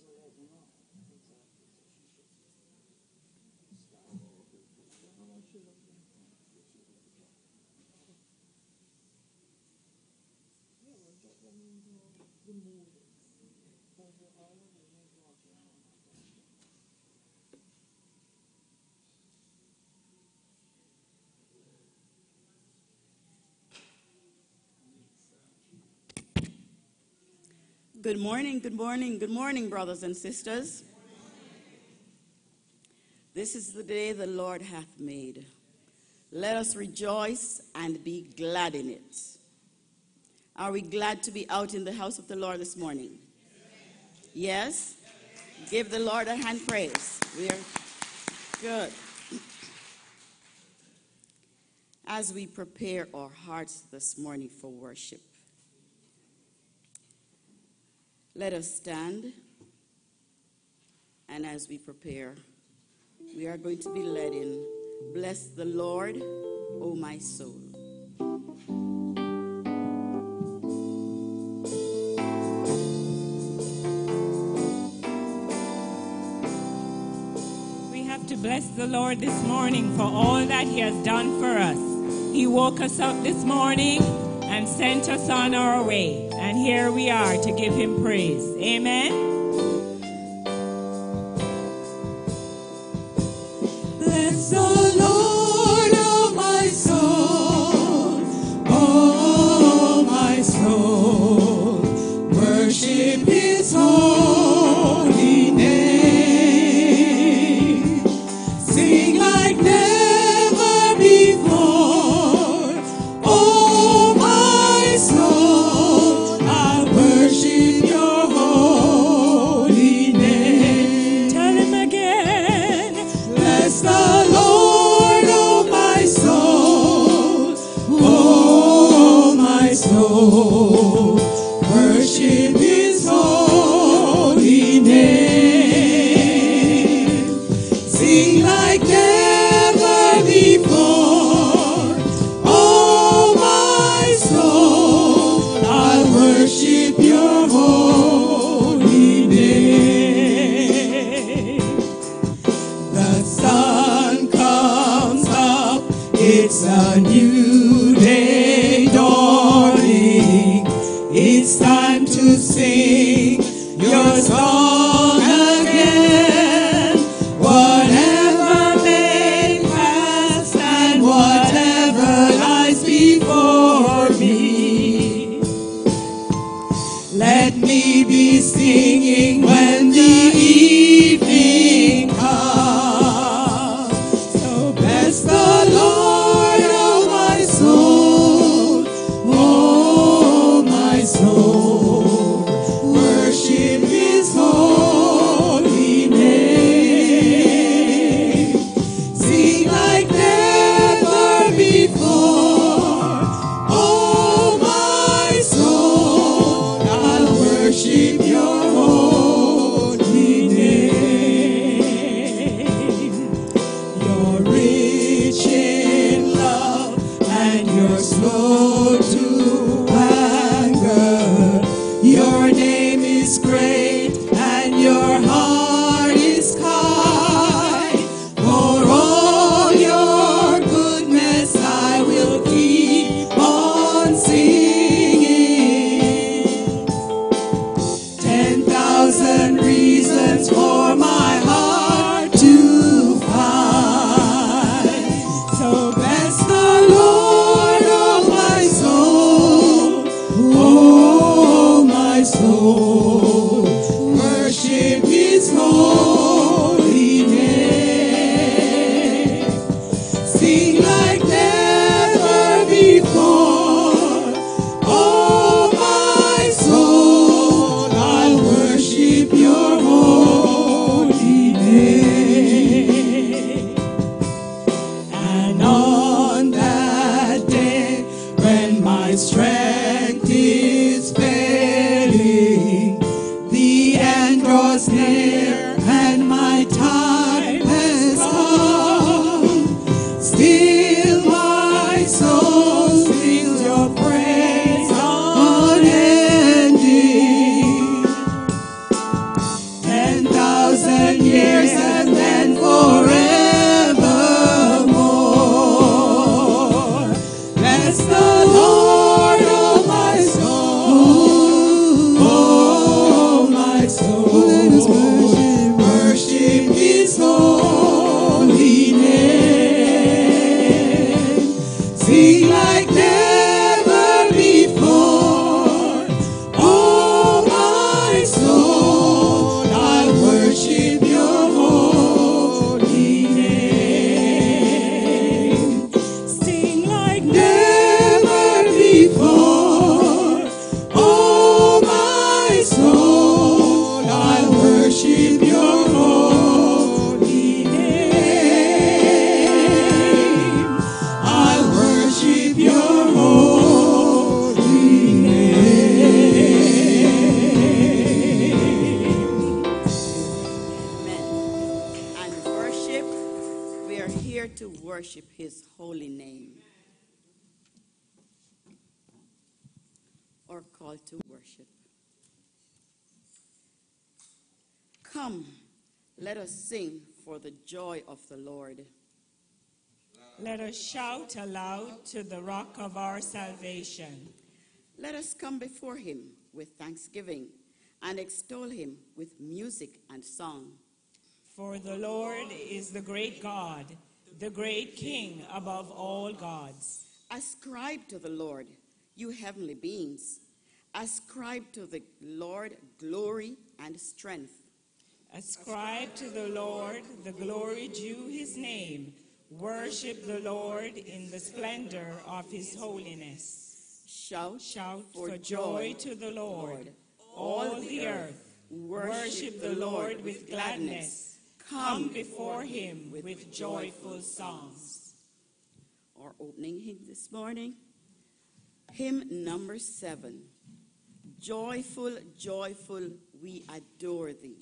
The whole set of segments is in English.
Good morning, good morning, good morning, brothers and sisters. This is the day the Lord hath made. Let us rejoice and be glad in it. Are we glad to be out in the house of the Lord this morning? Yes? Give the Lord a hand praise. We are good. As we prepare our hearts this morning for worship, let us stand, and as we prepare, we are going to be led in, bless the Lord, O my soul. We have to bless the Lord this morning for all that he has done for us. He woke us up this morning and sent us on our way. And here we are to give him praise. Amen. Bless the Lord, oh my soul, oh my soul. Worship his holy name. Sing like never before, oh my soul. I worship your holy name. Tell him again. Bless the Lord, oh my soul, oh my soul. Worship his holy name. Sing like never before, oh my soul. I worship your holy name. The sun comes up, it's a new day dawning. It's time to sing your song again. Whatever may pass and whatever lies before me, let me be singing when the evening comes. So bless the Lord, oh my soul, oh my soul. Worship his holy name. Sing like never before, oh my soul. I'll worship your holy name. You're rich in love and you're slow to anger. Your name is great and your heart is kind. For all your goodness I will keep on singing. 10,000 reasons for my heart to find. So bless the Lord, oh my soul, oh my soul. Worship his holy name. Sing like never before, oh my soul. I'll worship your holy name. And on that day when my strength is failing, the end draws near and my time has come. Still my soul sings your praise unending. to worship his holy name. Or call to worship. Come, let us sing for the joy of the Lord. Let us shout aloud to the rock of our salvation. Let us come before him with thanksgiving and extol him with music and song. For the Lord is the great God, the great King above all gods. Ascribe to the Lord, you heavenly beings. Ascribe to the Lord glory and strength. Ascribe to the Lord the glory due his name. Worship the Lord in the splendor of his holiness. Shout for joy to the Lord, all the earth. Worship the Lord with gladness. Come before him with joyful songs. Our opening hymn this morning, hymn number 7. Joyful, joyful, we adore thee.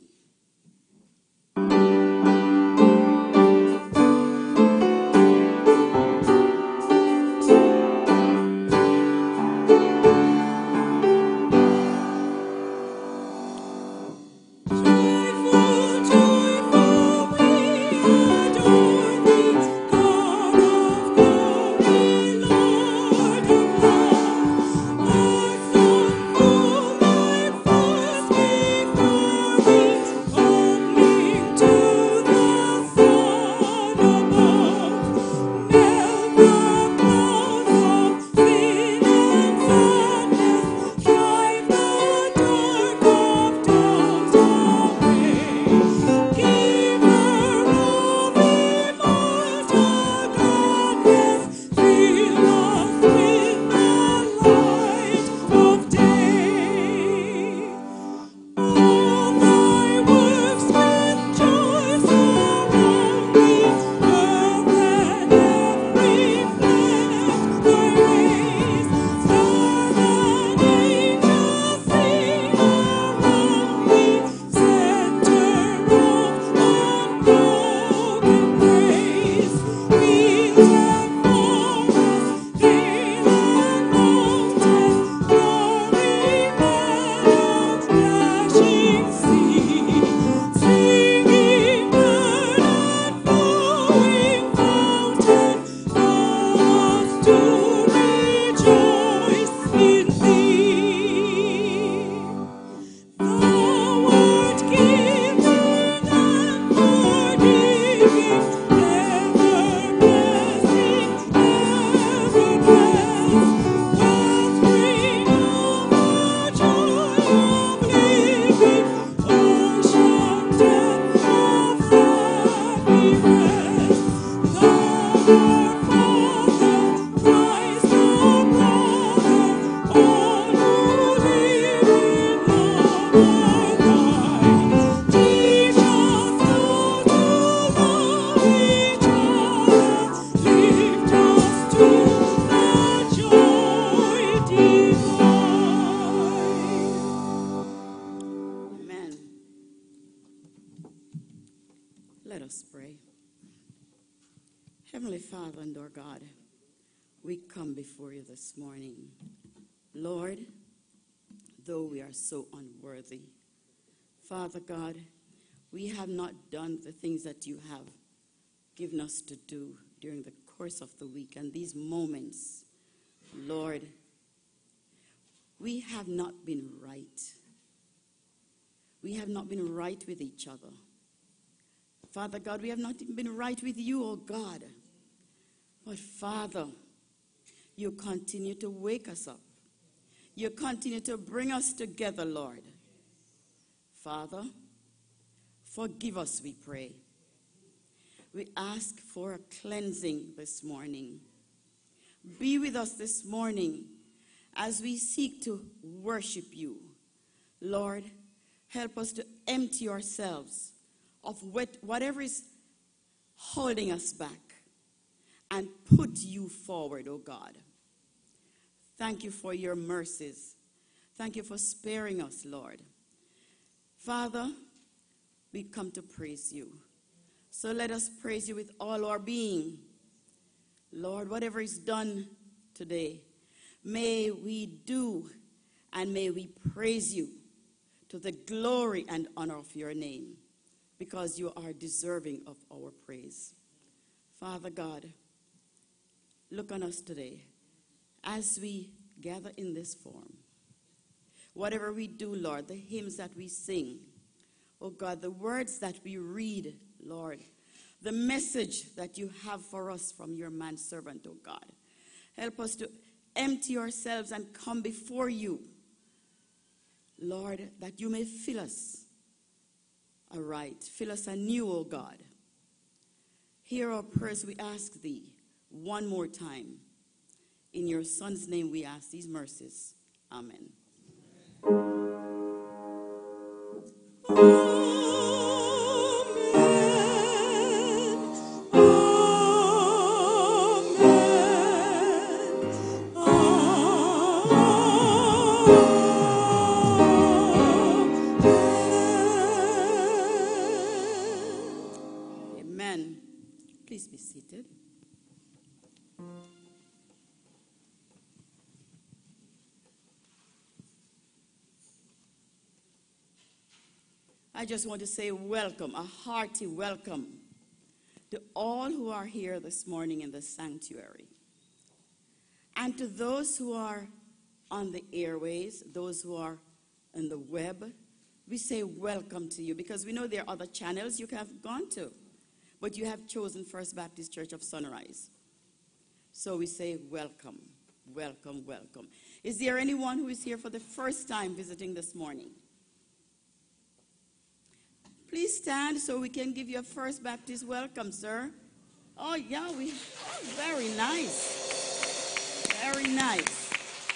Let us pray. Heavenly Father and our God, we come before you this morning. Lord, though we are so unworthy, Father God, we have not done the things that you have given us to do during the course of the week and these moments. Lord, we have not been right. We have not been right with each other. Father God, we have not even been right with you, oh God. But Father, you continue to wake us up. You continue to bring us together, Lord. Father, forgive us, we pray. We ask for a cleansing this morning. Be with us this morning as we seek to worship you. Lord, help us to empty ourselves of whatever is holding us back and put you forward, oh God. Thank you for your mercies. Thank you for sparing us, Lord. Father, we come to praise you. So let us praise you with all our being. Lord, whatever is done today, may we do and may we praise you to the glory and honor of your name, because you are deserving of our praise. Father God, look on us today as we gather in this form. Whatever we do, Lord, the hymns that we sing, oh God, the words that we read, Lord, the message that you have for us from your manservant, oh God. Help us to empty ourselves and come before you, Lord, that you may fill us aright, fill us anew, oh God. Hear our prayers, we ask thee one more time. In your Son's name we ask these mercies. Amen. Amen. Please be seated. I just want to say welcome, a hearty welcome to all who are here this morning in the sanctuary. And to those who are on the airways, those who are on the web, we say welcome to you, because we know there are other channels you could have gone to, but you have chosen First Baptist Church of Sunrise. So we say welcome, welcome, welcome. Is there anyone who is here for the first time visiting this morning? Please stand so we can give you a First Baptist welcome, sir. Oh, yeah, very nice. Very nice.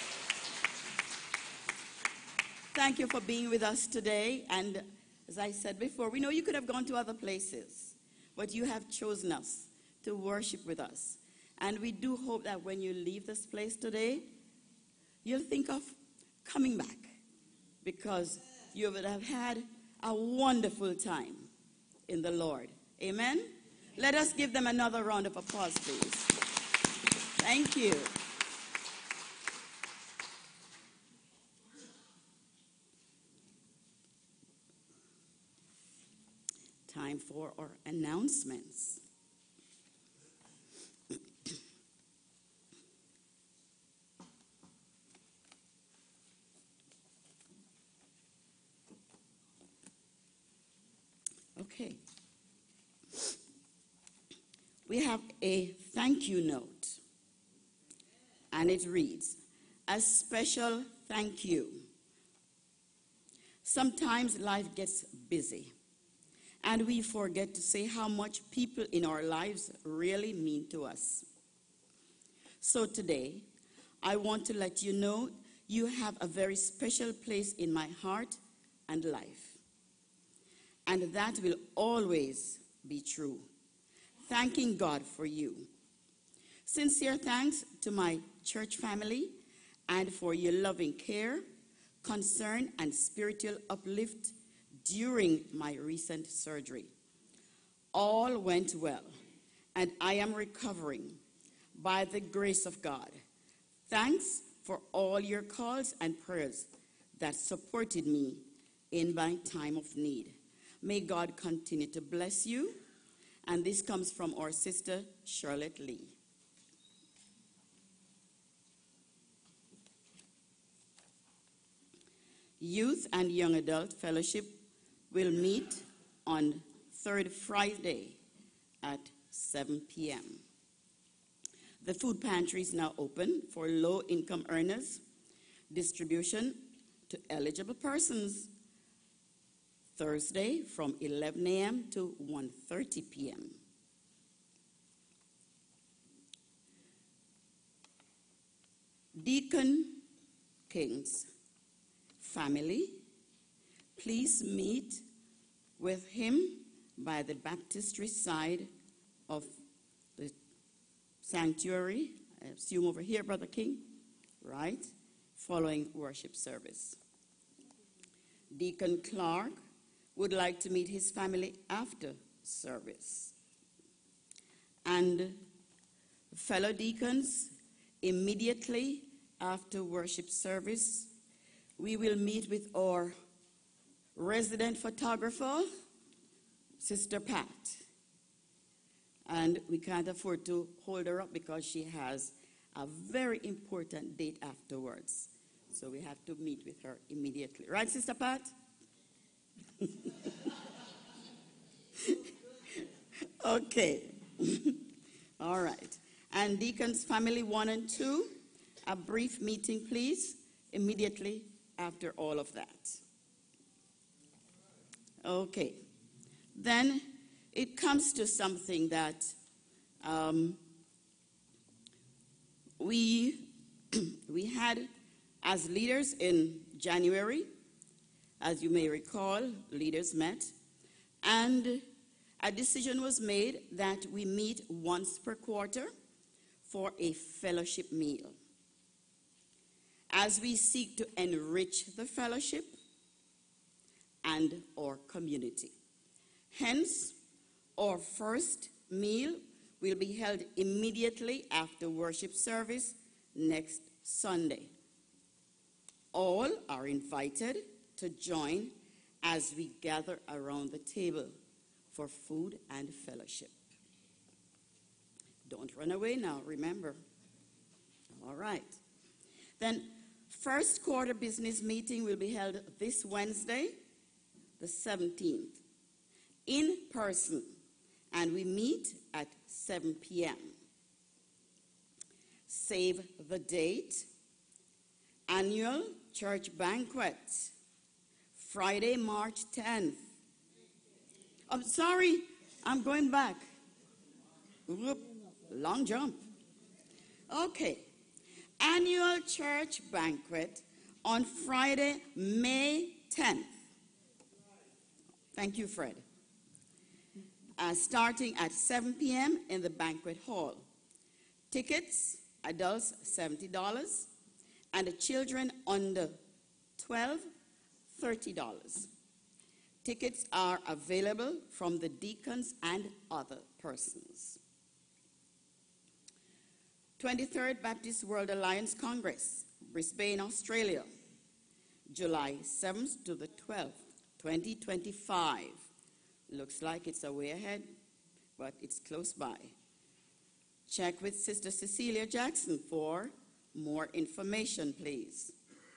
Thank you for being with us today. And as I said before, we know you could have gone to other places, but you have chosen us to worship with us. And we do hope that when you leave this place today, you'll think of coming back, because you would have had a wonderful time in the Lord. Amen? Let us give them another round of applause, please. Thank you. Time for our announcements. Okay. We have a thank you note, and it reads, "A special thank you. Sometimes life gets busy, and we forget to say how much people in our lives really mean to us. So today, I want to let you know you have a very special place in my heart and life. And that will always be true. Thanking God for you. Sincere thanks to my church family and for your loving care, concern, and spiritual uplift during my recent surgery. All went well, and I am recovering by the grace of God. Thanks for all your calls and prayers that supported me in my time of need. May God continue to bless you." And this comes from our sister, Charlotte Lee. Youth and Young Adult Fellowship will meet on third Friday at 7 p.m. The food pantry is now open for low-income earners. Distribution to eligible persons Thursday from 11 a.m. to 1:30 p.m. Deacon King's family, please meet with him by the baptistry side of the sanctuary. I assume over here, Brother King, right? Following worship service. Deacon Clark would like to meet his family after service. And Fellow deacons, immediately after worship service, we will meet with our resident photographer, Sister Pat. And we can't afford to hold her up because she has a very important date afterwards. So we have to meet with her immediately. Right, Sister Pat? Okay. All right. And deacons, family 1 and 2, a brief meeting, please, immediately after all of that. Okay. Then it comes to something that we had as leaders in January. As you may recall, leaders met, and a decision was made that we meet once per quarter for a fellowship meal, as we seek to enrich the fellowship and our community. Hence, our first meal will be held immediately after worship service next Sunday. All are invited to join as we gather around the table for food and fellowship. Don't run away now, remember. All right. Then, first quarter business meeting will be held this Wednesday, the 17th, in person, and we meet at 7 p.m. Save the date. Annual church banquet, Friday, March 10th. I'm sorry, I'm going back. Whoop, long jump. Okay. Annual church banquet on Friday, May 10th. Thank you, Fred. Starting at 7 p.m. in the banquet hall. Tickets, adults $70, and the children under 12, $30. Tickets are available from the deacons and other persons. 23rd Baptist World Alliance Congress, Brisbane, Australia, July 7th to the 12th, 2025. Looks like it's a way ahead, but it's close by. Check with Sister Cecilia Jackson for more information, please.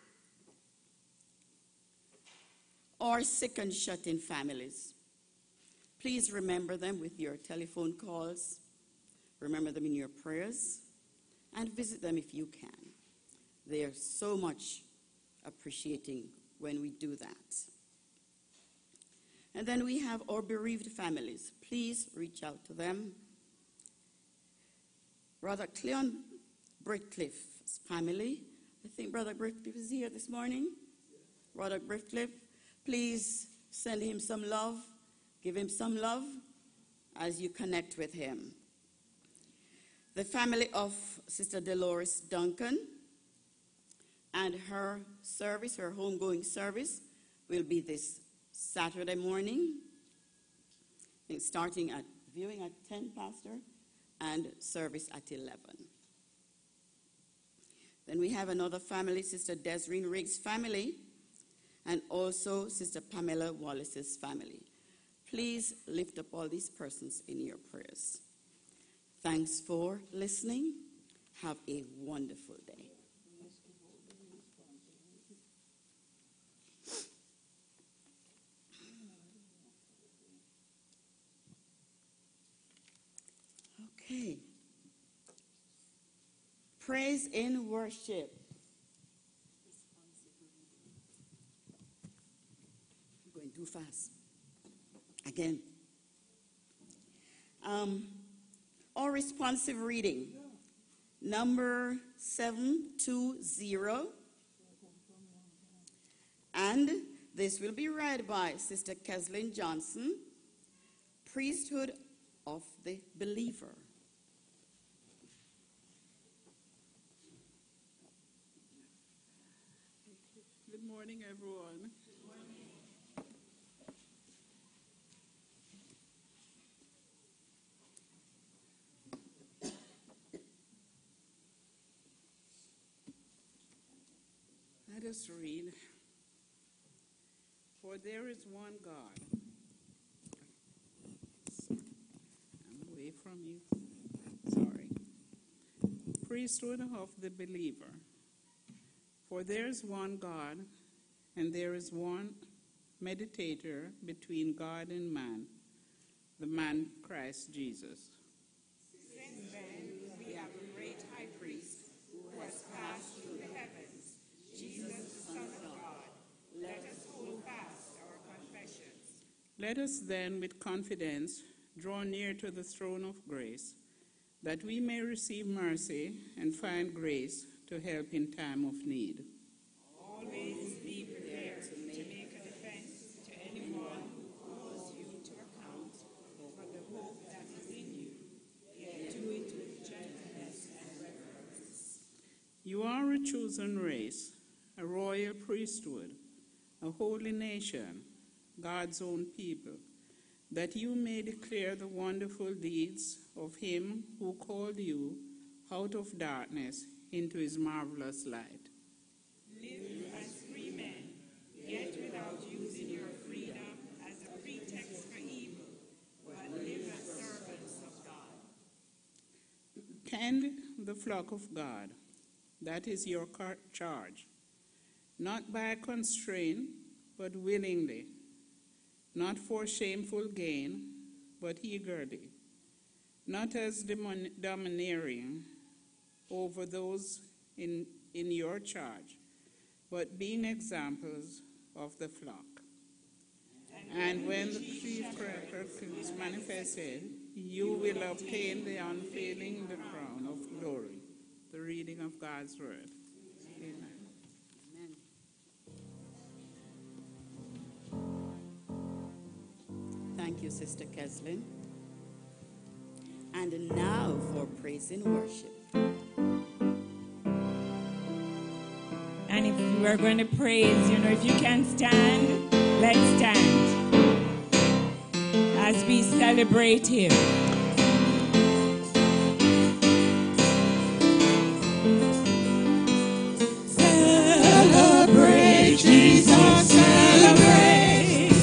Or sick and shut-in families. Please remember them with your telephone calls. Remember them in your prayers. And visit them if you can. They are so much appreciating when we do that. And then we have our bereaved families. Please reach out to them. Brother Cleon Britcliffe's family. I think Brother Britcliffe is here this morning. Brother Britcliffe, please send him some love. Give him some love as you connect with him. The family of Sister Dolores Duncan and her service, her homegoing service, will be this Saturday morning, starting at viewing at 10, Pastor, and service at 11. Then we have another family, Sister Desiree Riggs' family, and also Sister Pamela Wallace's family. Please lift up all these persons in your prayers. Thanks for listening. Have a wonderful day. Okay. Praise in worship. I'm going too fast. Again. Or responsive reading, number 720. And this will be read by Sister Keslin Johnson, Priesthood of the Believer. Good morning, everyone. Let us read. For there is one God. I'm away from you. Sorry. Priesthood of the believer. For there is one God, and there is one mediator between God and man, the man Christ Jesus. Since then, we have a great high priest who has passed through the heavens, Jesus, the Son of God. Let us hold fast our confessions. Let us then with confidence draw near to the throne of grace, that we may receive mercy and find grace to help in time of need. Always be prepared to make a defense to anyone who calls you to account for the hope that is in you, yet do it with gentleness and reverence. You are a chosen race, a royal priesthood, a holy nation, God's own people, that you may declare the wonderful deeds of him who called you out of darkness into his marvelous light. Live as free men, yet without using your freedom as a pretext for evil, but live as servants of God. Tend the flock of God, that is your charge, not by constraint, but willingly, not for shameful gain, but eagerly, not as domineering over those in your charge, but being examples of the flock. And when the chief shepherd is manifested, you will obtain the unfailing crown of glory. The reading of God's word. Amen. Thank you, Sister Keslin. And now for praise and worship. And if you are going to praise, if you can stand, let's stand as we celebrate him. Celebrate Jesus, celebrate.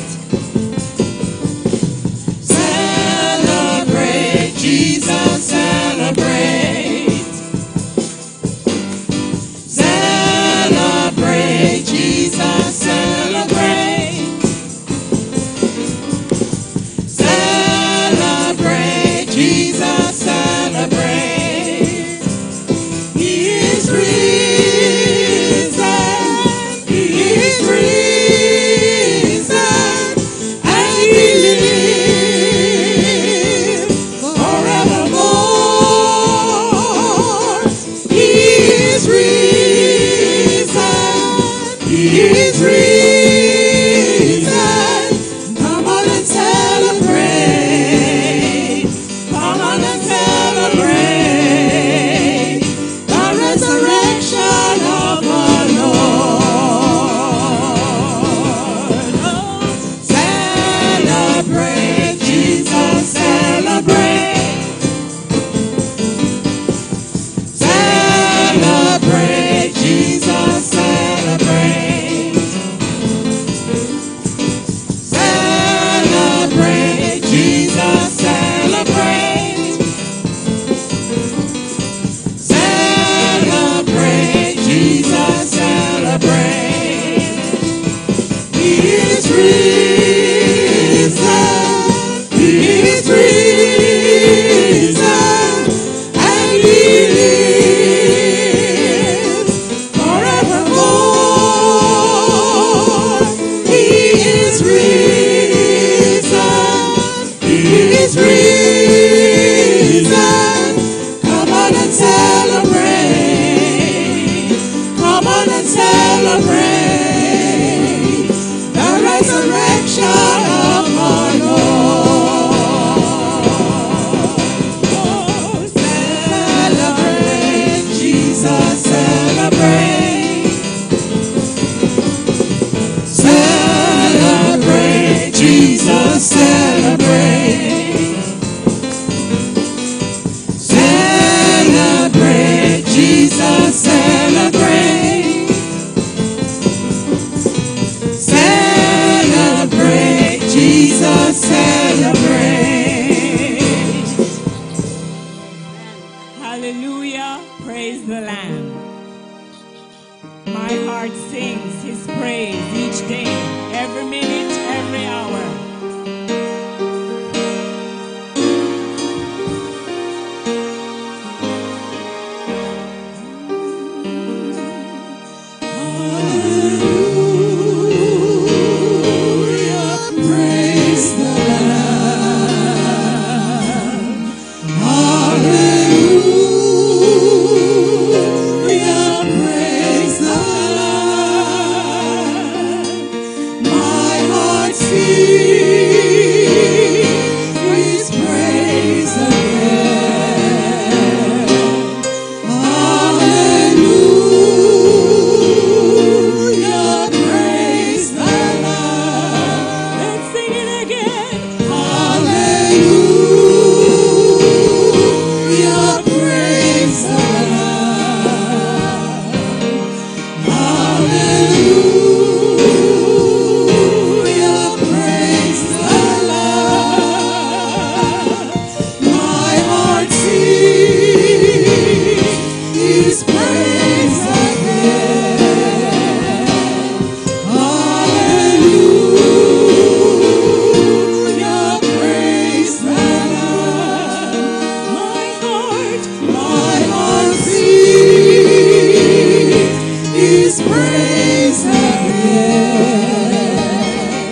Celebrate Jesus, celebrate. Celebrate Jesus, celebrate. Celebrate Jesus, celebrate. He is risen. He is risen. And he lives forevermore. He is risen. He is risen. Come on and celebrate. Come on and celebrate the resurrection of the Lord. Oh, celebrate Jesus, celebrate. Celebrate Jesus, celebrate. Celebrate Jesus, celebrate. Celebrate Jesus, celebrate. He is risen. He is risen. And he lives forevermore. He is risen. He is risen. Come on and celebrate. Come on and celebrate the resurrection of our Lord. Oh, celebrate Jesus, celebrate. Celebrate every hour. Praise the Lamb. Hallelujah. Praise the Lamb. My heart sings His praise again. Hallelujah. Praise the Lamb. Let's sing it again. Hallelujah, praise the Lamb. Hallelujah, praise the Lamb. My heart sings His praise again. Hallelujah, praise the Lamb. My heart sings His praise again.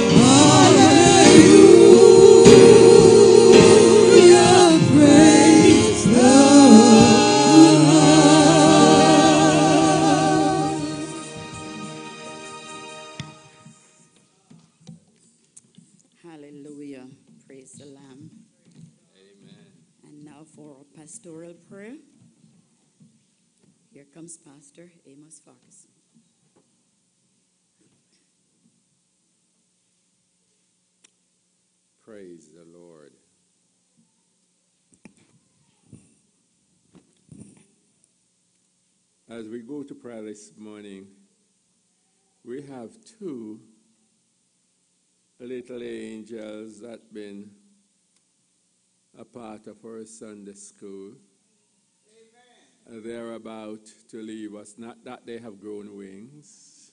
Hallelujah, praise the Lamb. Hallelujah. Praise the Lamb. And now for our pastoral prayer. Here comes Pastor Amos Farkas. Praise the Lord. As we go to prayer this morning, we have two little angels that been a part of our Sunday school. They're about to leave us. Not that they have grown wings,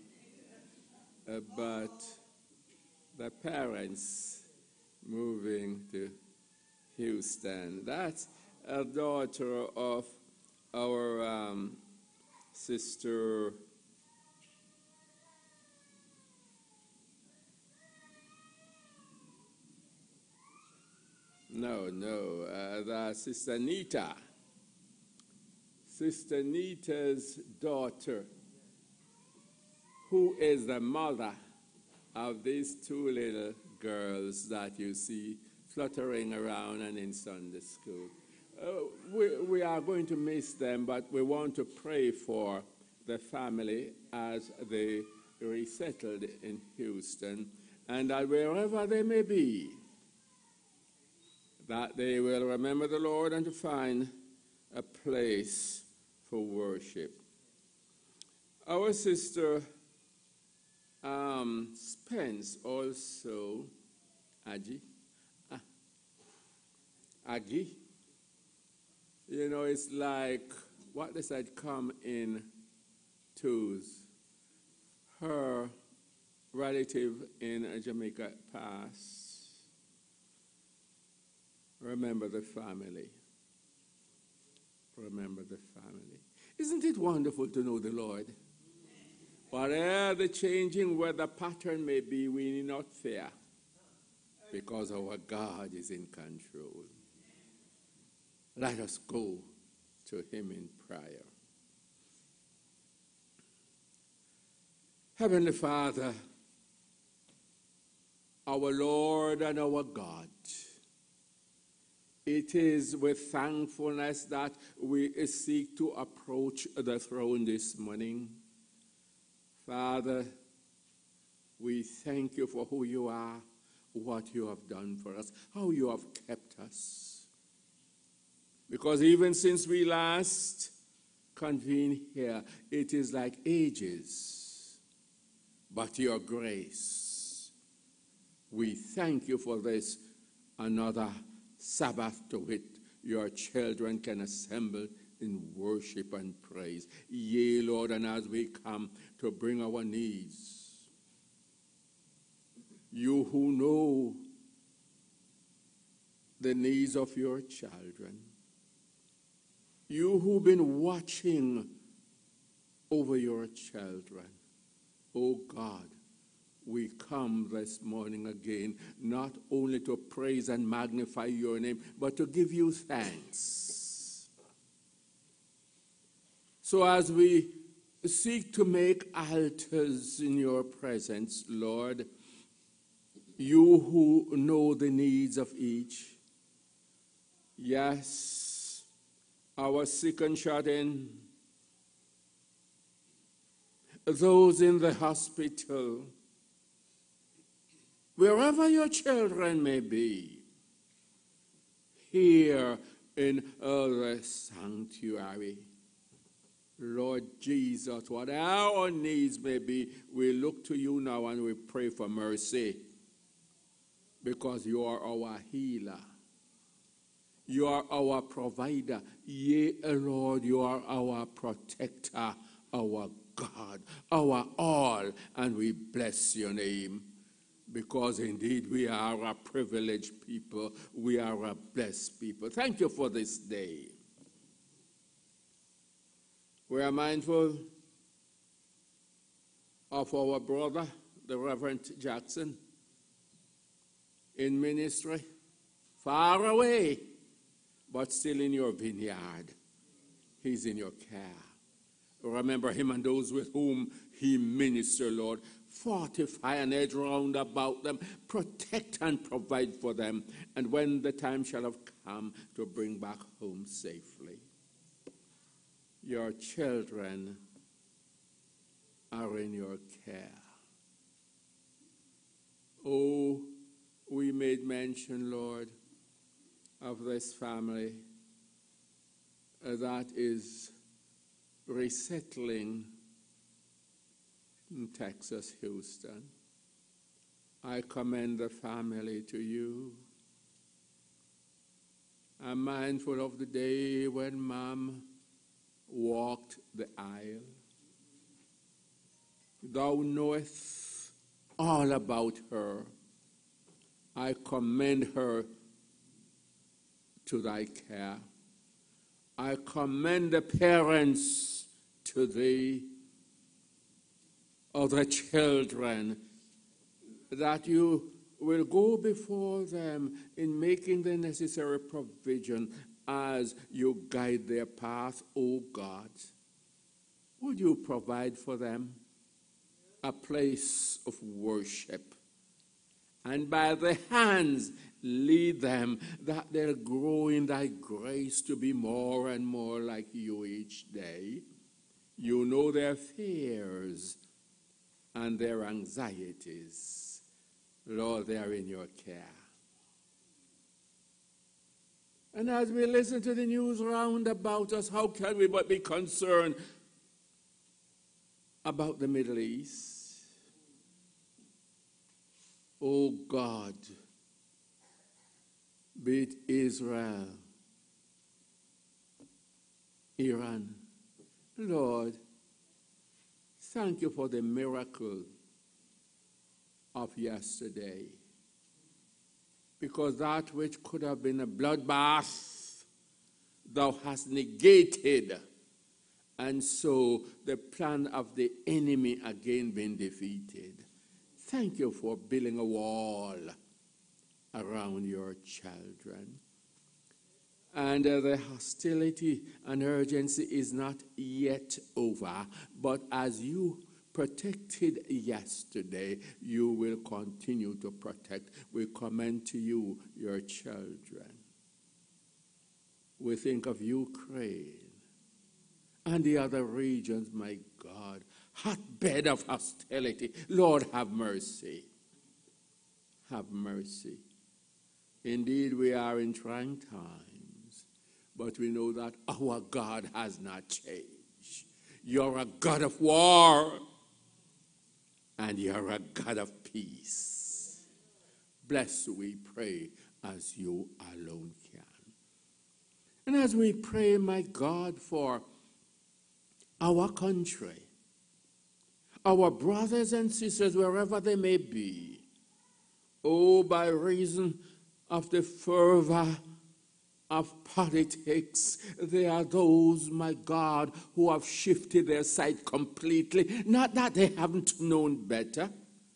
but the parents moving to Houston. That's a daughter of our sister that's Sister Nita. Sister Nita's daughter, who is the mother of these two little girls that you see fluttering around and in Sunday school. We are going to miss them, but we want to pray for the family as they resettled in Houston, and that wherever they may be, that they will remember the Lord and to find a place for worship. Our sister Spence also, Aggie, you know, it's like what they said come in twos. Her relative in Jamaica passed. Remember the family. Remember the family. Isn't it wonderful to know the Lord? Whatever the changing weather pattern may be, we need not fear, because our God is in control. Let us go to Him in prayer. Heavenly Father, our Lord and our God, it is with thankfulness that we seek to approach the throne this morning. Father, we thank you for who you are, what you have done for us, how you have kept us. Because even since we last convened here, it is like ages, but your grace. We thank you for this, another Sabbath to which your children can assemble in worship and praise. Yea, Lord, and as we come to bring our needs, You who know the needs of your children. You who've been watching over your children. Oh God, we come this morning again, not only to praise and magnify your name, but to give you thanks. So as we seek to make altars in your presence, Lord, you who know the needs of each, yes, our sick and shut in, those in the hospital, wherever your children may be, here in the sanctuary. Lord Jesus, whatever our needs may be, we look to you now and we pray for mercy, because you are our healer. You are our provider. Yea, Lord, you are our protector, our God, our all, and we bless your name, because indeed we are a privileged people. We are a blessed people. Thank you for this day. We are mindful of our brother, the Reverend Jackson, in ministry, far away, but still in your vineyard. He's in your care. Remember him and those with whom he ministered, Lord. Fortify an edge round about them. Protect and provide for them. And when the time shall have come, to bring back home safely. Your children are in your care. Oh, we made mention, Lord, of this family that is resettling in Texas, Houston. I commend the family to you. I'm mindful of the day when Mom walked the aisle. Thou knowest all about her. I commend her to thy care. I commend the parents to thee, of the children, that you will go before them in making the necessary provision as you guide their path, O God. Would you provide for them a place of worship, and by the hands lead them, that they'll grow in thy grace to be more and more like you each day. You know their fears and their anxieties. Lord, they are in your care. And as we listen to the news round about us, how can we but be concerned about the Middle East? Oh God, be it Israel, Iran, Lord, thank you for the miracle of yesterday. Because that which could have been a bloodbath, thou hast negated. And so the plan of the enemy again been defeated. Thank you for building a wall around your children. And the hostility and urgency is not yet over, but as you protected yesterday, you will continue to protect. We commend to you your children. We think of Ukraine and the other regions, my God, hotbed of hostility. Lord, have mercy. Have mercy. Indeed, we are in trying times, but we know that our God has not changed. You're a God of war, and you're a God of peace. Bless, we pray, as you alone can. And as we pray, my God, for our country, our brothers and sisters, wherever they may be, Oh, by reason of the fervor of politics, there are those, my God, who have shifted their sight completely. Not that they haven't known better,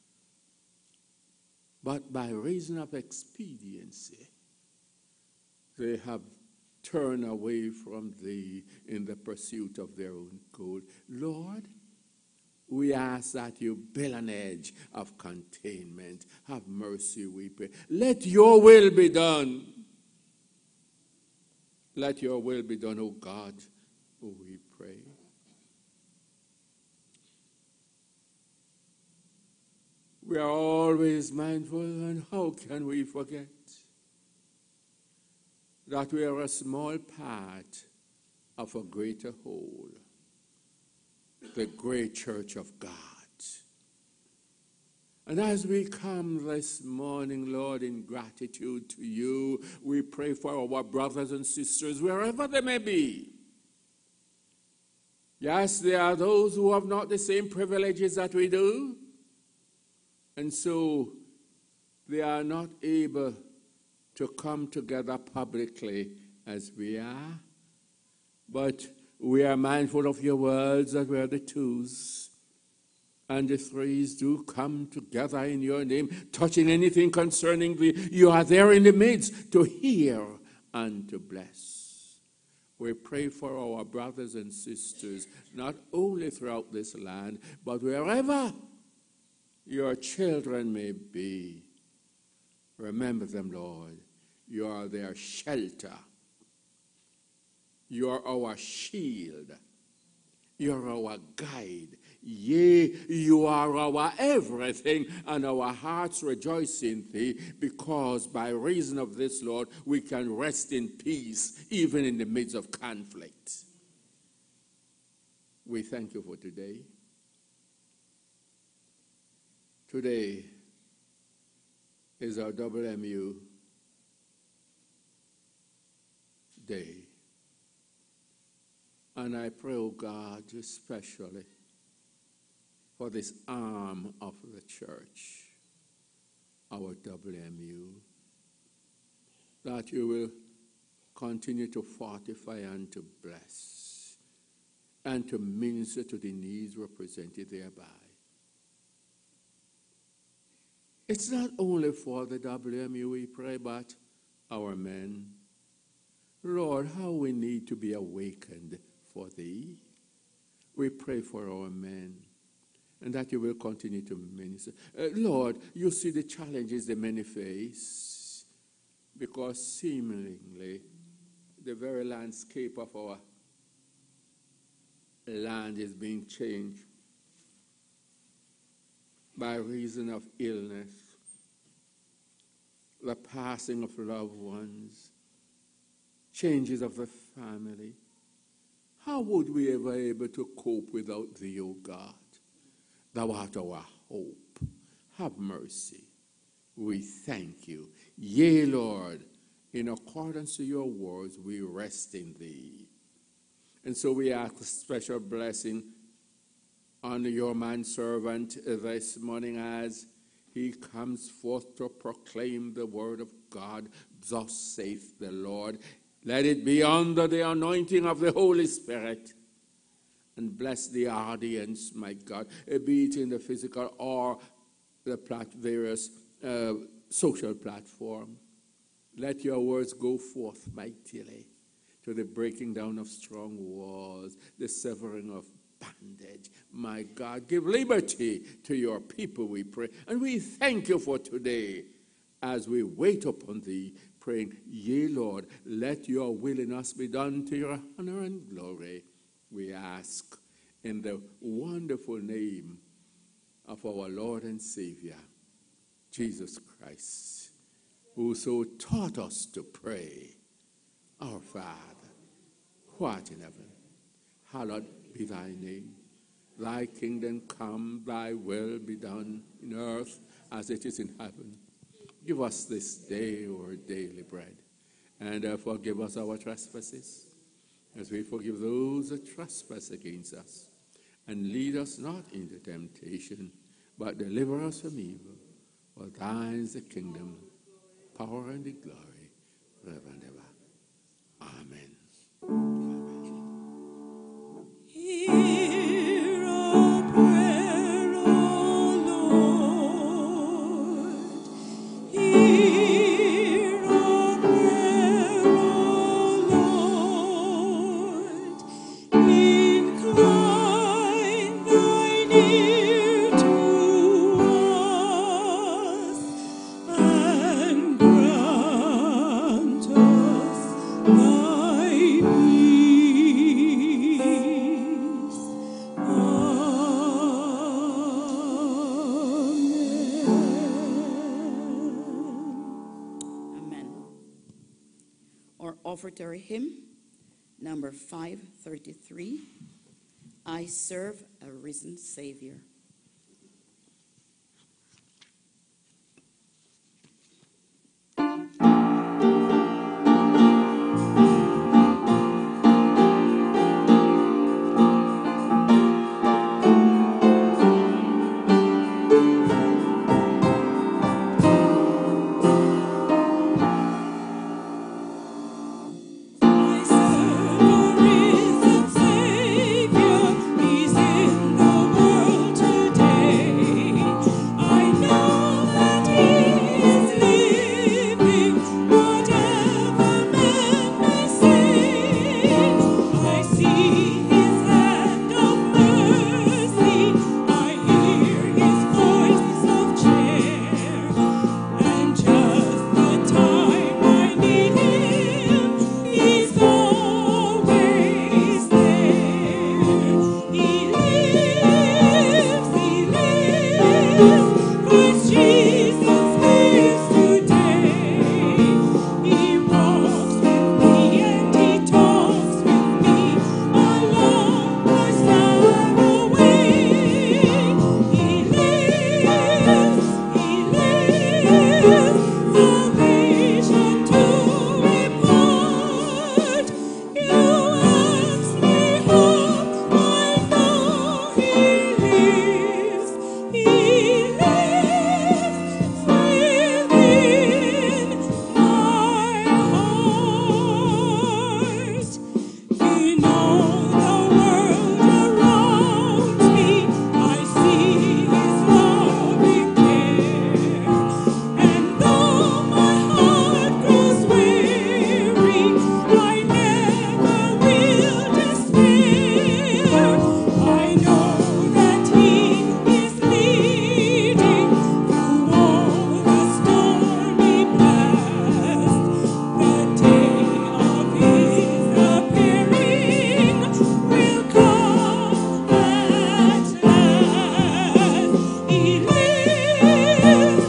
but by reason of expediency, they have turned away from thee in the pursuit of their own goal. Lord, we ask that you build an edge of containment. Have mercy, we pray. Let your will be done. Let your will be done, O God, we pray. We are always mindful, and how can we forget that we are a small part of a greater whole, the great church of God. And as we come this morning, Lord, in gratitude to you, we pray for our brothers and sisters, wherever they may be. Yes, there are those who have not the same privileges that we do, and so they are not able to come together publicly as we are. But we are mindful of your words that where the twos and the threes do come together in your name, touching anything concerning thee, you are there in the midst to hear and to bless. We pray for our brothers and sisters, not only throughout this land, but wherever your children may be. Remember them, Lord. You are their shelter. You are our shield. You are our guide. Yea, you are our everything, and our hearts rejoice in thee, because by reason of this, Lord, we can rest in peace, even in the midst of conflict. We thank you for today. Today is our WMU day. And I pray, oh God, especially for this arm of the church, our WMU, that you will continue to fortify and to bless and to minister to the needs represented thereby. It's not only for the WMU we pray, but our men. Lord, how we need to be awakened for thee. We pray for our men, and that you will continue to minister. Lord, you see the challenges the many face, because seemingly the very landscape of our land is being changed by reason of illness, the passing of loved ones, changes of the family. How would we ever be able to cope without thee, O God? Thou art our hope. Have mercy. We thank you. Yea, Lord, in accordance to your words, we rest in thee. And so we ask a special blessing on your manservant this morning as he comes forth to proclaim the word of God. Thus saith the Lord. Let it be under the anointing of the Holy Spirit. And bless the audience, my God, be it in the physical or the various social platform. Let your words go forth mightily to the breaking down of strong walls, the severing of bondage. My God, give liberty to your people, we pray. And we thank you for today as we wait upon thee, praying, yea, Lord, let your will in us be done to your honor and glory. We ask in the wonderful name of our Lord and Savior, Jesus Christ, who so taught us to pray, our Father, who art in heaven, hallowed be thy name. Thy kingdom come, thy will be done in earth as it is in heaven. Give us this day our daily bread, and forgive us our trespasses, as we forgive those that trespass against us. And lead us not into temptation, but deliver us from evil. For thine is the kingdom, power, and the glory, forever and ever. Amen. Hear our prayer, O Lord. Hear our prayer, O Lord. Incline thine ear to us and grant us thy peace. Amen. Our offertory hymn, number 533, I Serve a Risen Savior. I serve a risen Savior. He's in the world today. I know that He is living, whatever men may say. I see His hand of mercy. I hear His voice of cheer. And just the time I need Him, He's always there. He lives, Christ Jesus lives today. He walks with me and He talks with me along life's narrow way. He lives, salvation to impart. You ask me how I know He lives. He lives within my heart. You know the world around me. I see His loving care. And though my heart grows weary, I never will despair. I know that He is leading through all the stormy past. The day of His appearing will come at last. He lives,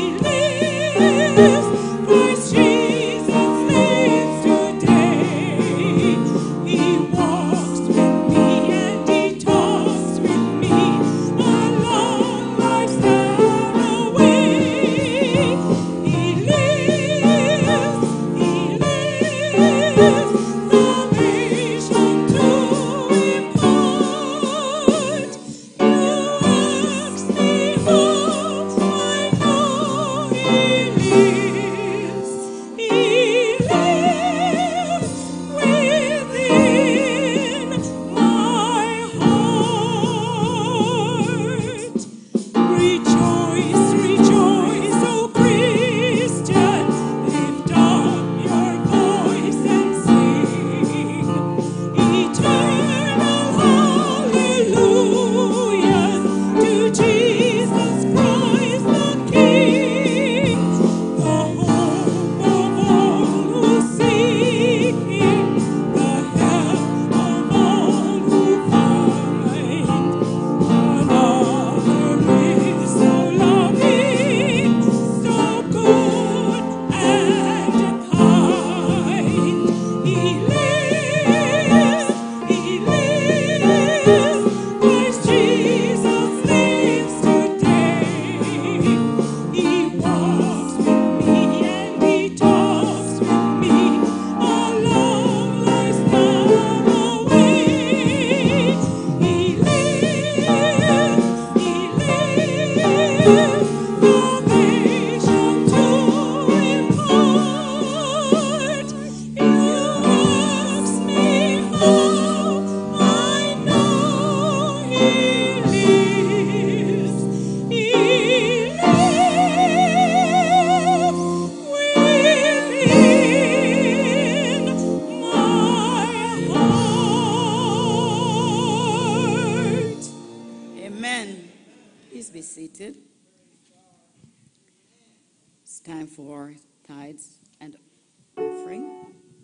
Christ Jesus lives today. He walks with me and He talks with me along life's narrow way. He lives, salvation to impart. You ask me how I know He lives. He lives within my heart. Rejoice, rejoice, O Christian, lift up your voice and sing. Eternal hallelujahs to Jesus Christ the King. The seated. It's time for tithes and offering.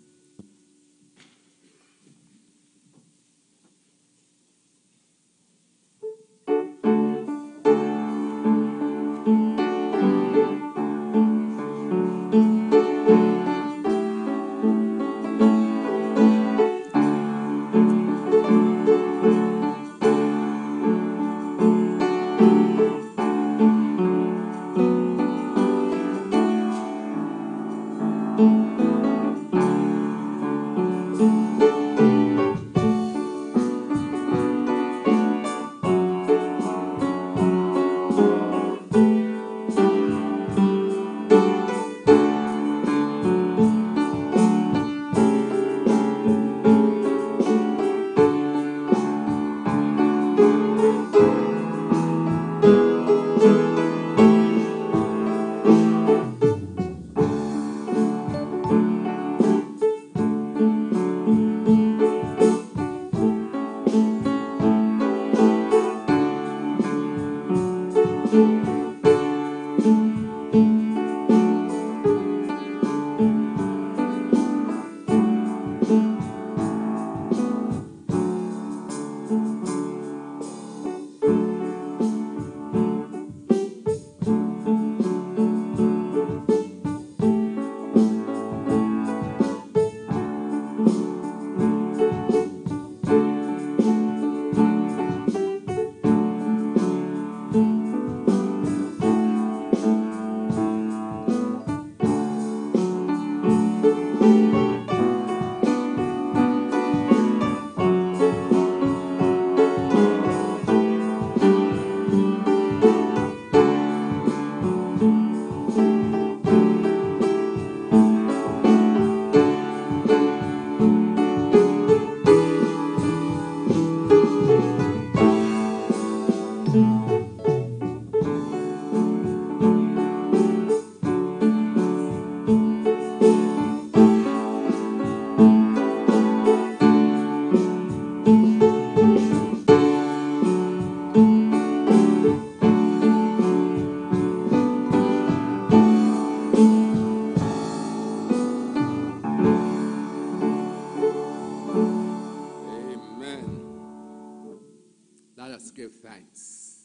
Amen. Let us give thanks.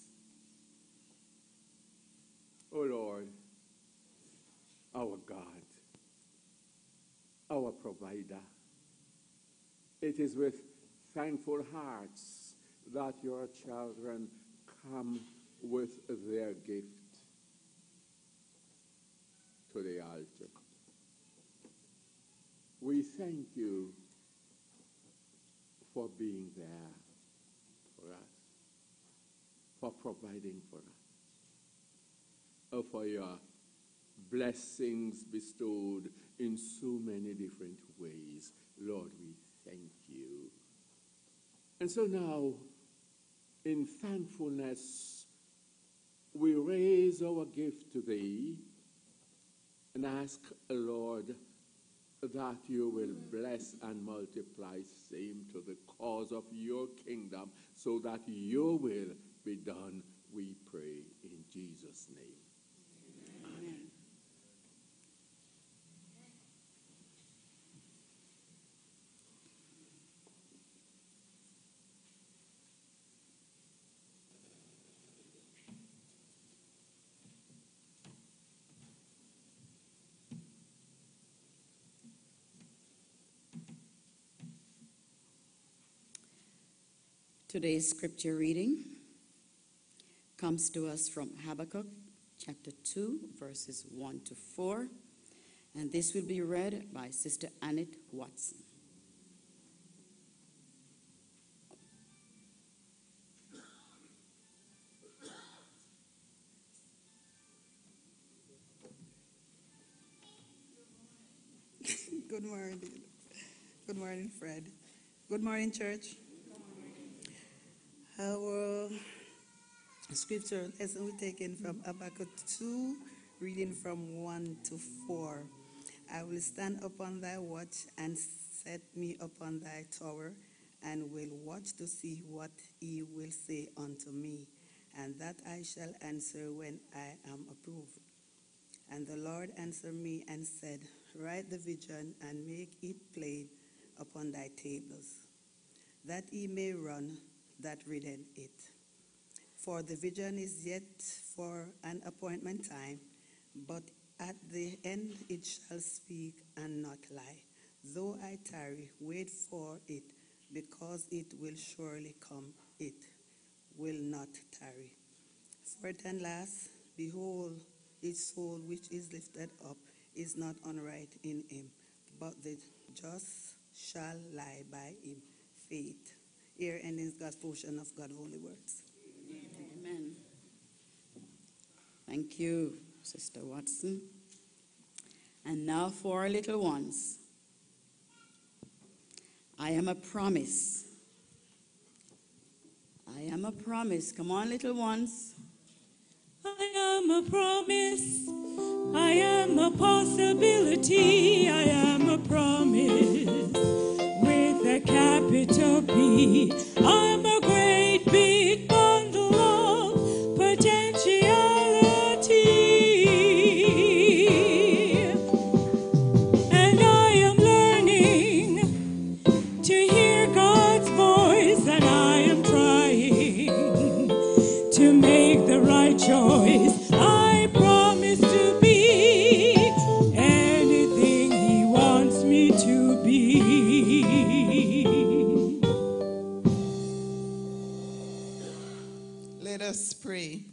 O Lord, our God, our provider, it is with thankful hearts that your children come with their gift to the altar. We thank you for being there for us, for providing for us, for your blessings bestowed in so many different ways. Lord, we thank you. And so now, in thankfulness, we raise our gift to thee and ask, Lord, that you will bless and multiply same to the cause of your kingdom, so that your will be done, we pray in Jesus' name. Amen. Today's scripture reading comes to us from Habakkuk chapter 2, verses 1 to 4, and this will be read by Sister Annette Watson. Good morning. Good morning, Fred. Good morning, church. Our scripture lesson we're taking from Habakkuk 2, reading from 1 to 4. I will stand upon thy watch and set me upon thy tower, and will watch to see what he will say unto me. and that I shall answer when I am approved. And the Lord answered me and said, Write the vision and make it plain upon thy tables, that he may run that readeth it. For the vision is yet for an appointment time, but at the end it shall speak and not lie. Though I tarry, wait for it, because it will surely come, it will not tarry. Fourth and last, behold, his soul which is lifted up is not unright in him, but the just shall lie by him. Faith. Here ending God's portion of God's holy words. Amen. Thank you, Sister Watson. And now for our little ones. I am a promise. I am a promise. Come on, little ones. I am a promise. I am a possibility. I am a promise with a capital P. I'm a great big bundle of potentiality. And I am learning to hear God's voice, and I am trying to make the right choice. I promise to be anything He wants me to be. Let us pray.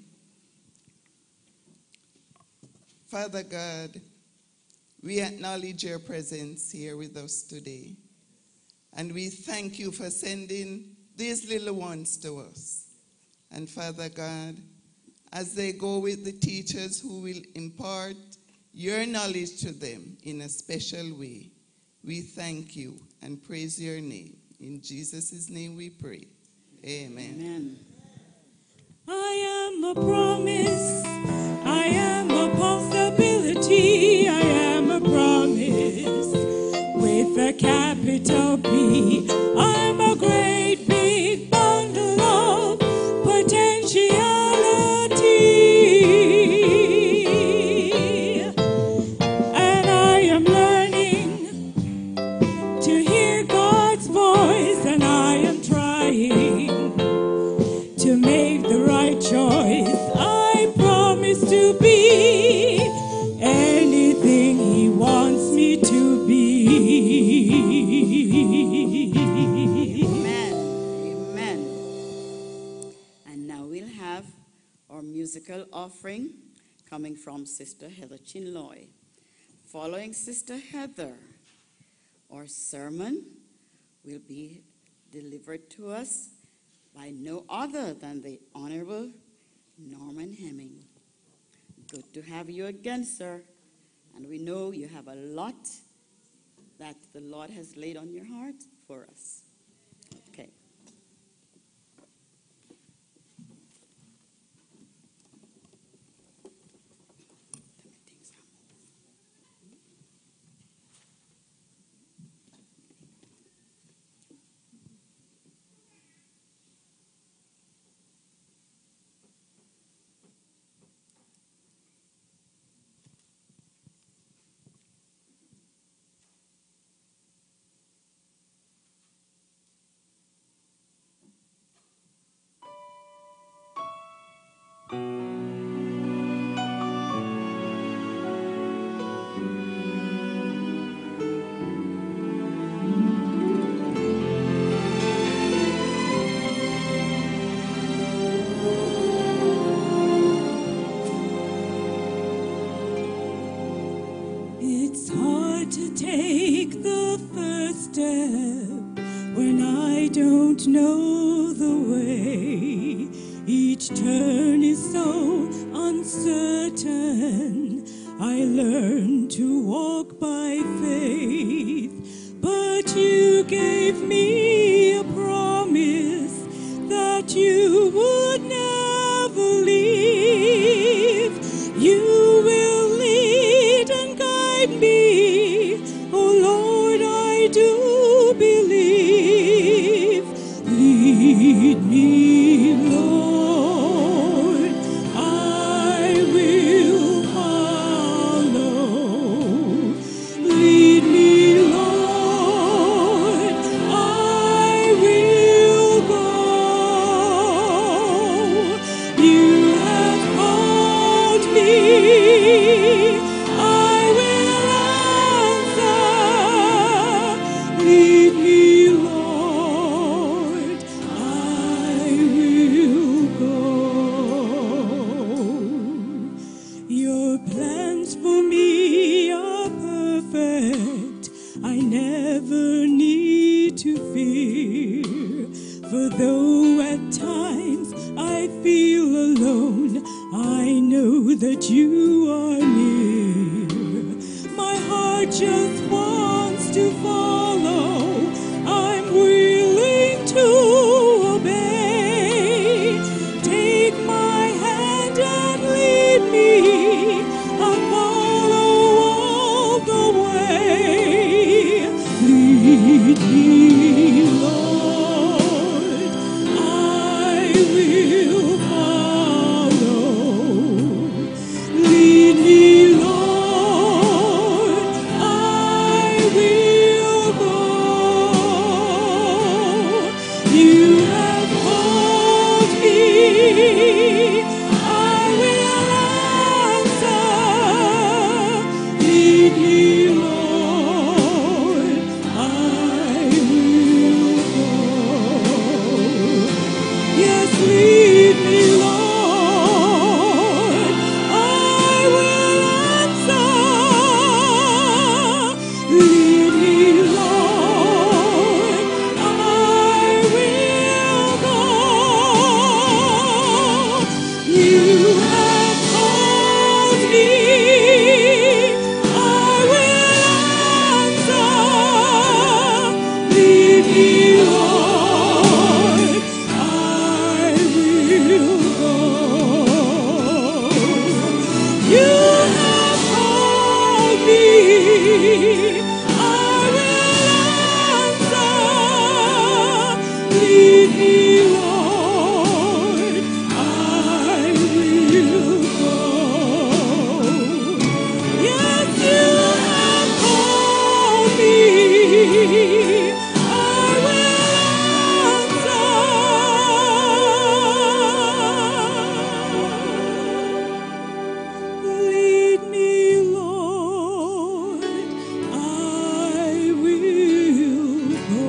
Father God, we acknowledge your presence here with us today. And we thank you for sending these little ones to us. And Father God, as they go with the teachers who will impart your knowledge to them in a special way, we thank you and praise your name. In Jesus' name we pray. Amen. Amen. I am a promise. I am a possibility. I am a promise with a capital P. I'm a great big bundle of potentiality. And I am learning to hear God's voice, and I am trying to make the right choice. I promise to be anything He wants me to be. Amen. Amen. And now we'll have our musical offering coming from Sister Heather Chinloy. Following Sister Heather, our sermon will be delivered to us by no other than the Honorable Norman Hemming. Good to have you again, sir. And we know you have a lot that the Lord has laid on your heart for us. Okay. It's hard to take the first step when I don't know the way. Each turn is so uncertain. I learned to walk by faith, but you gave me a promise that you would never leave. You will lead and guide me. Oh Lord, I do believe. Lead me, Lord. for me are perfect. I never need to fear. For though at times I feel alone, I know that you are near. My heart just wants to follow. I'm willing to obey. Take my hand and lead me. I'll follow all the way. Lead me, Lord. I will follow. Lead me, Lord. I will go. You have called me. I will answer. Lead me, Lord. I will go. Yes, lead me, Lord. I will answer. Lead me, Lord. I will go. You have called me. I will answer. Lead me, Lord. I will go. You have called me. I will answer. Lead me, Lord. I will go. Yes, you have called me. I will answer. Lead me, Lord. I will go.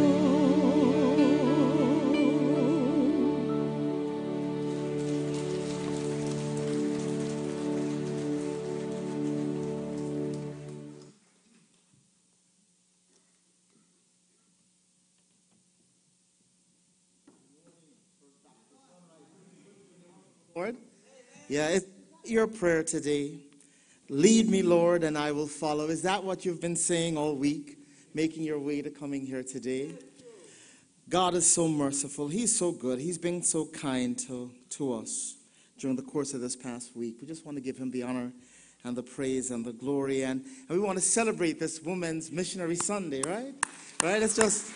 Lord. Yeah, it's your prayer today. Lead me, Lord, and I will follow. Is that what you've been saying all week, making your way to coming here today? God is so merciful. He's so good. He's been so kind to us during the course of this past week. We just want to give him the honor and the praise and the glory. And we want to celebrate this Women's Missionary Sunday, right? Right? It's just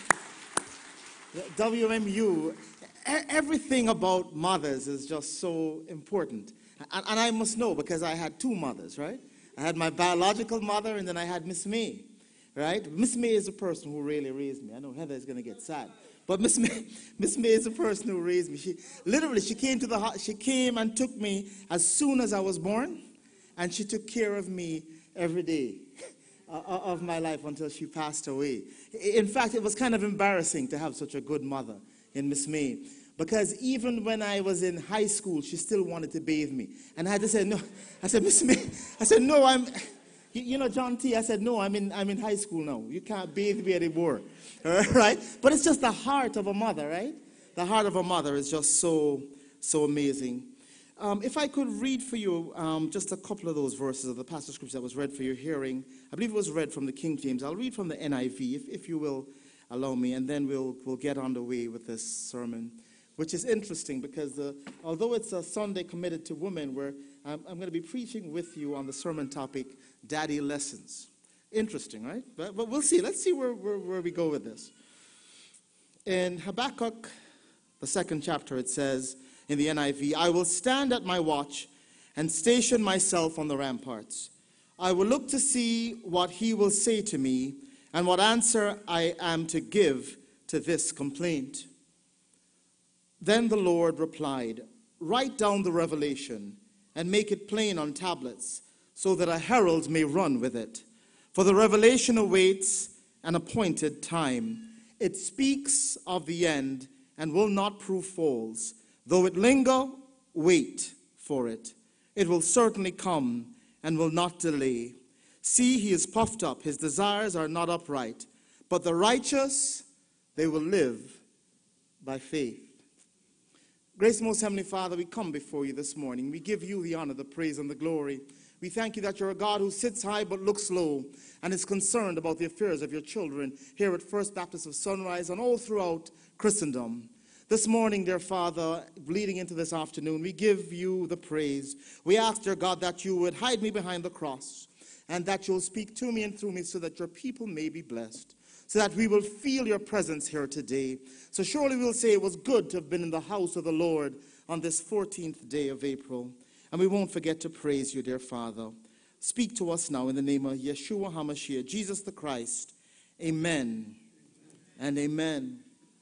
WMU. Everything about mothers is just so important. And I must know because I had two mothers, right? I had my biological mother and then I had Miss May, right? Miss May is the person who really raised me. I know Heather is going to get sad. But Miss May is the person who raised me. She came and took me as soon as I was born, and she took care of me every day of my life until she passed away. In fact, it was kind of embarrassing to have such a good mother in Miss May, because even when I was in high school, she still wanted to bathe me. And I had to say, no. I said, Miss May, I said, no, you know, John T., I said, no, I'm in high school now. You can't bathe me anymore, right? But it's just the heart of a mother, right? The heart of a mother is just so amazing. If I could read for you just a couple of those verses of the passage scripture that was read for your hearing. I believe it was read from the King James. I'll read from the NIV, if you will allow me, and then we'll get on the way with this sermon, which is interesting because although it's a Sunday committed to women, where I'm going to be preaching with you on the sermon topic, Daddy Lessons. Interesting, right? But we'll see. Let's see where we go with this. In Habakkuk, the 2nd chapter, it says in the NIV, I will stand at my watch and station myself on the ramparts. I will look to see what he will say to me and what answer I am to give to this complaint. Then the Lord replied, write down the revelation and make it plain on tablets, so that a herald may run with it. For the revelation awaits an appointed time. It speaks of the end and will not prove false. Though it linger, wait for it. It will certainly come, and will not delay. See, he is puffed up, his desires are not upright, but the righteous, they will live by faith. Gracious most Heavenly Father, we come before you this morning. We give you the honor, the praise, and the glory. We thank you that you're a God who sits high but looks low and is concerned about the affairs of your children here at First Baptist of Sunrise and all throughout Christendom. This morning, dear Father, leading into this afternoon, we give you the praise. We ask, dear God, that you would hide me behind the cross and that you'll speak to me and through me so that your people may be blessed, so that we will feel your presence here today. So surely we'll say it was good to have been in the house of the Lord on this 14th day of April. And we won't forget to praise you, dear Father. Speak to us now in the name of Yeshua HaMashiach, Jesus the Christ. Amen and amen.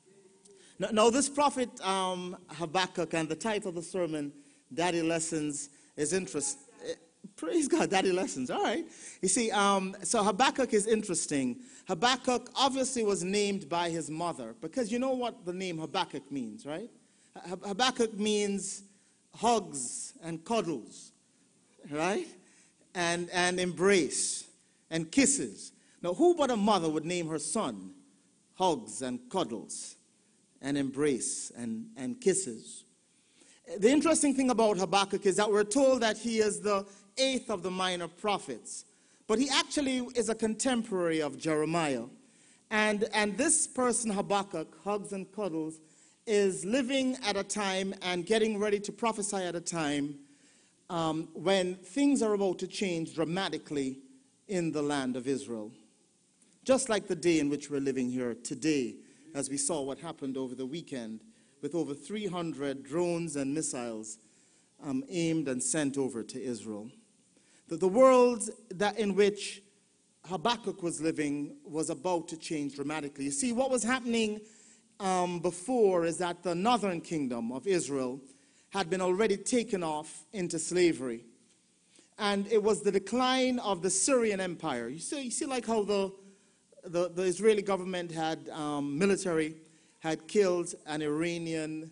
Now this prophet Habakkuk, and the title of the sermon, Daddy Lessons, is interesting. Praise God, Daddy Lessons. All right. You see, so Habakkuk is interesting. Habakkuk obviously was named by his mother, because you know what the name Habakkuk means, right? Habakkuk means hugs and cuddles, right? And embrace and kisses. Now, who but a mother would name her son hugs and cuddles and embrace and kisses? The interesting thing about Habakkuk is that we're told that he is the 8th of the minor prophets, but he actually is a contemporary of Jeremiah. And this person, Habakkuk, hugs and cuddles, is living at a time and getting ready to prophesy at a time when things are about to change dramatically in the land of Israel. Just like the day in which we're living here today, as we saw what happened over the weekend with over 300 drones and missiles aimed and sent over to Israel. The world in which Habakkuk was living was about to change dramatically. You see, what was happening before is that the northern kingdom of Israel had been already taken off into slavery. And it was the decline of the Syrian Empire. You see like how the Israeli government had military had killed an Iranian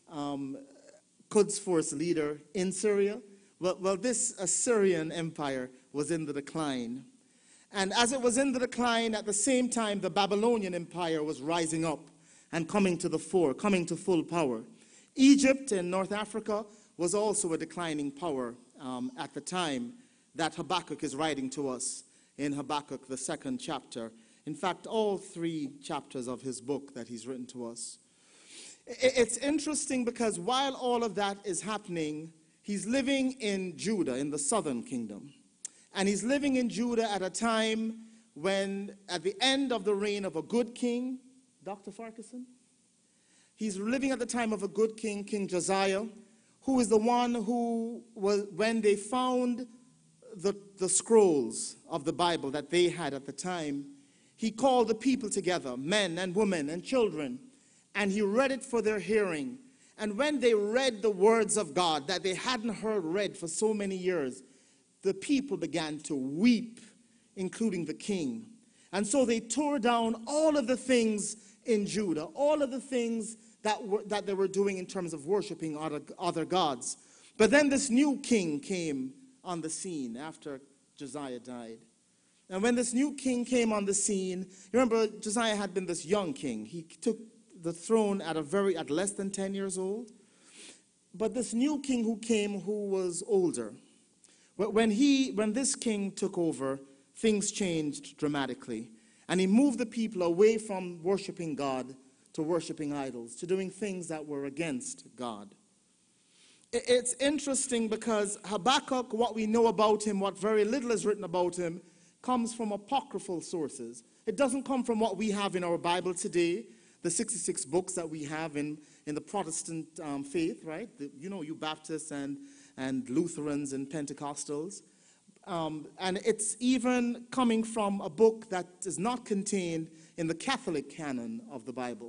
Quds Force leader in Syria. Well, this Assyrian Empire was in the decline. And as it was in the decline, at the same time, the Babylonian Empire was rising up and coming to the fore, coming to full power. Egypt in North Africa was also a declining power at the time that Habakkuk is writing to us in Habakkuk, the 2nd chapter. In fact, all 3 chapters of his book that he's written to us. It's interesting because while all of that is happening, he's living in Judah, in the southern kingdom. And he's living in Judah at a time when, at the end of the reign of a good king, Dr. Farquharson, he's living at the time of a good king, King Josiah, who is the one who was, when they found the scrolls of the Bible that they had at the time, he called the people together, men and women and children, and he read it for their hearing. And when they read the words of God that they hadn't heard read for so many years, the people began to weep, including the king. And so they tore down all of the things in Judah, all of the things that they were doing in terms of worshiping other gods. But then this new king came on the scene after Josiah died. And when this new king came on the scene, you remember Josiah had been this young king. He took the throne at less than 10 years old. But this new king who came, who was older, when this king took over, things changed dramatically. And he moved the people away from worshiping God to worshiping idols, to doing things that were against God. It's interesting because Habakkuk, what we know about him, what very little is written about him, comes from apocryphal sources. It doesn't come from what we have in our Bible today, the 66 books that we have in the Protestant faith, right? You Baptists and Lutherans and Pentecostals. And it's even coming from a book that is not contained in the Catholic canon of the Bible.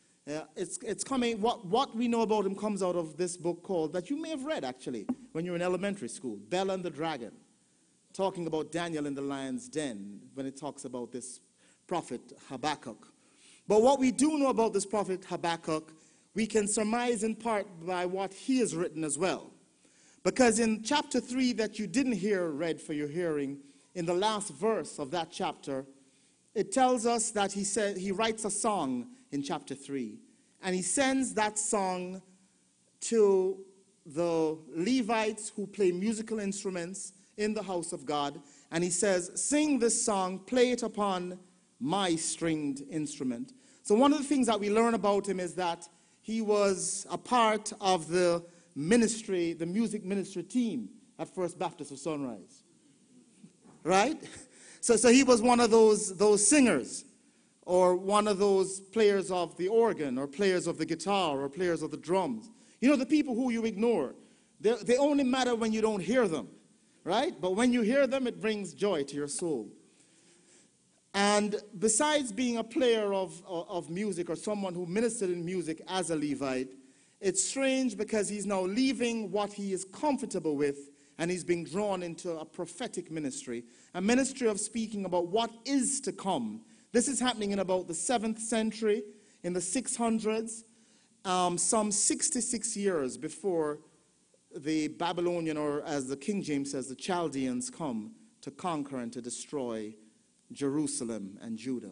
It's coming, what we know about him comes out of this book called, that you may have read actually when you were in elementary school, Bel and the Dragon, talking about Daniel in the lion's den when it talks about this prophet Habakkuk. But what we do know about this prophet Habakkuk, we can surmise in part by what he has written as well. Because in chapter 3 that you didn't hear read for your hearing, in the last verse of that chapter, it tells us that he writes a song in chapter 3. And he sends that song to the Levites who play musical instruments in the house of God. And he says, sing this song, play it upon my stringed instrument. So one of the things that we learn about him is that he was a part of the ministry, the music ministry team at First Baptist of Sunrise. Right? So he was one of those singers, or one of those players of the organ, or players of the guitar, or players of the drums. You know, the people who you ignore, they only matter when you don't hear them, right? But when you hear them, it brings joy to your soul. And besides being a player of music, or someone who ministered in music as a Levite, it's strange because he's now leaving what he is comfortable with, and he's being drawn into a prophetic ministry, a ministry of speaking about what is to come. This is happening in about the 7th century, in the 600s, some 66 years before the Babylonian, or as the King James says, the Chaldeans come to conquer and to destroy Jerusalem and Judah.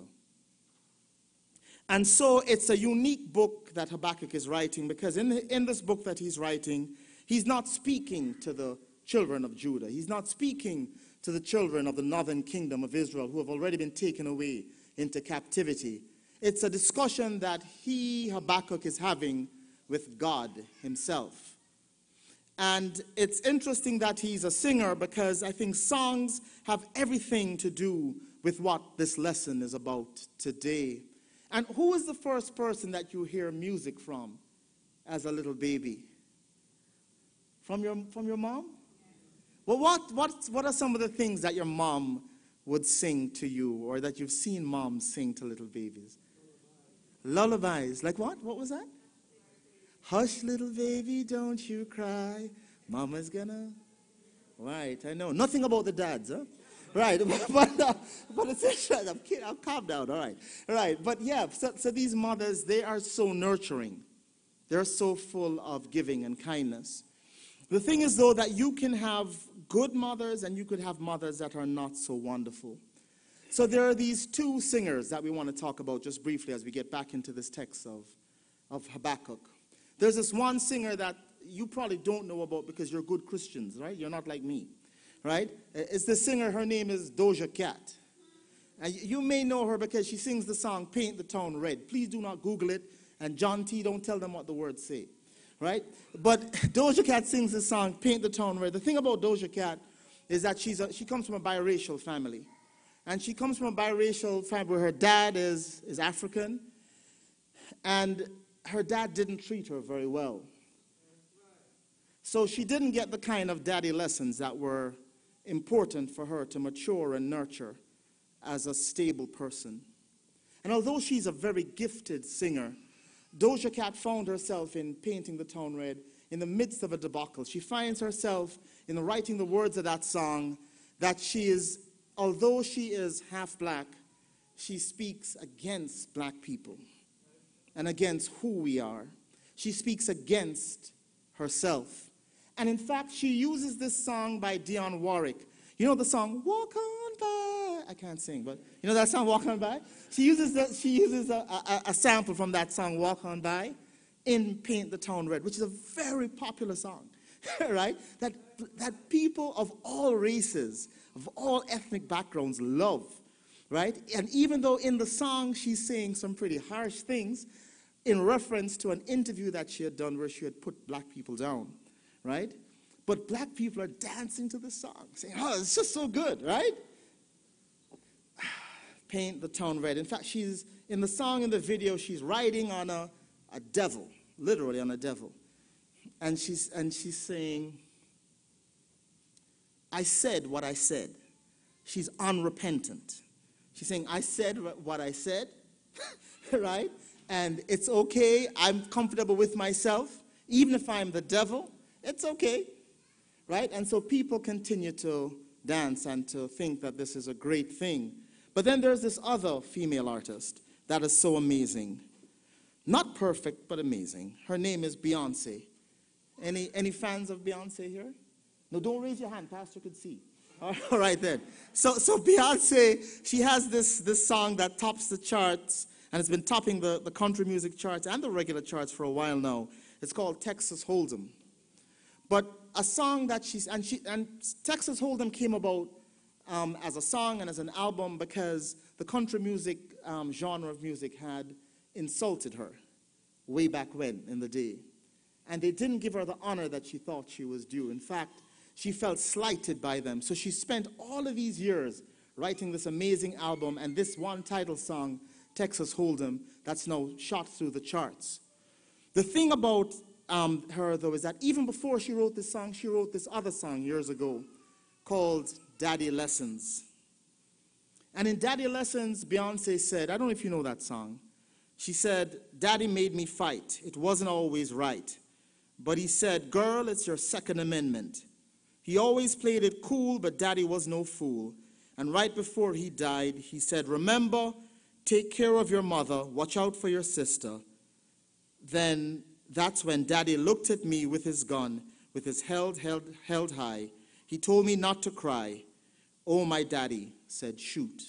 And so it's a unique book that Habakkuk is writing, because in this book that he's writing, he's not speaking to the children of Judah. He's not speaking to the children of the northern kingdom of Israel who have already been taken away into captivity. It's a discussion that Habakkuk, is having with God himself. And it's interesting that he's a singer, because I think songs have everything to do with what this lesson is about today. And who is the first person that you hear music from as a little baby? From your mom? Well, what are some of the things that your mom would sing to you, or that you've seen moms sing to little babies? Lullabies. Like what? What was that? Hush, little baby, don't you cry. Mama's gonna... Right, I know. Nothing about the dads, huh? Right, but it's interesting. I'm calm down, all right. All right, but yeah, so these mothers, they are so nurturing. They're so full of giving and kindness. The thing is, though, that you can have good mothers and you could have mothers that are not so wonderful. So there are these two singers that we want to talk about just briefly as we get back into this text of Habakkuk. There's this one singer that you probably don't know about because you're good Christians, right? You're not like me, right? It's the singer, her name is Doja Cat. And you may know her because she sings the song Paint the Town Red. Please do not Google it. And John T., don't tell them what the words say. Right? But Doja Cat sings this song, Paint the Town Red. The thing about Doja Cat is that she comes from a biracial family. And she comes from a biracial family where her dad is African. And her dad didn't treat her very well. So she didn't get the kind of daddy lessons that were important for her to mature and nurture as a stable person. And although she's a very gifted singer, Doja Cat found herself in Painting the Town Red in the midst of a debacle. She finds herself in writing the words of that song that although she is half black, she speaks against black people and against who we are. She speaks against herself. And in fact, she uses this song by Dionne Warwick. You know the song, Walk On By? I can't sing, but you know that song, Walk On By? She uses a sample from that song, Walk On By, in Paint the Town Red, which is a very popular song, right? That people of all races, of all ethnic backgrounds love, right? And even though in the song she's saying some pretty harsh things in reference to an interview that she had done where she had put black people down, right? But black people are dancing to the song, saying, oh, it's just so good, right? Paint the Town Red. In fact, she's in the song, in the video, she's riding on a devil, literally on a devil. And she's saying, I said what I said. She's unrepentant. She's saying, I said what I said, right? And it's okay. I'm comfortable with myself. Even if I'm the devil, it's okay, right? And so people continue to dance and to think that this is a great thing. But then there's this other female artist that is so amazing. Not perfect, but amazing. Her name is Beyonce. Any fans of Beyonce here? No, don't raise your hand. Pastor could see. All right then. So Beyonce, she has this song that tops the charts, and it's been topping the country music charts and the regular charts for a while now. It's called Texas Hold'em. But a song that and Texas Hold'em came about as a song and as an album because the country music genre of music had insulted her way back when in the day. And they didn't give her the honor that she thought she was due. In fact, she felt slighted by them. So she spent all of these years writing this amazing album and this one title song, Texas Hold'em, that's now shot through the charts. The thing about her, though, is that even before she wrote this song, she wrote this other song years ago called Daddy Lessons. And in Daddy Lessons, Beyonce said, I don't know if you know that song. She said, Daddy made me fight. It wasn't always right. But he said, girl, it's your Second Amendment. He always played it cool, but Daddy was no fool. And right before he died, he said, remember, take care of your mother, watch out for your sister. Then that's when Daddy looked at me with his gun, with his held high. He told me not to cry. Oh, my daddy said, shoot.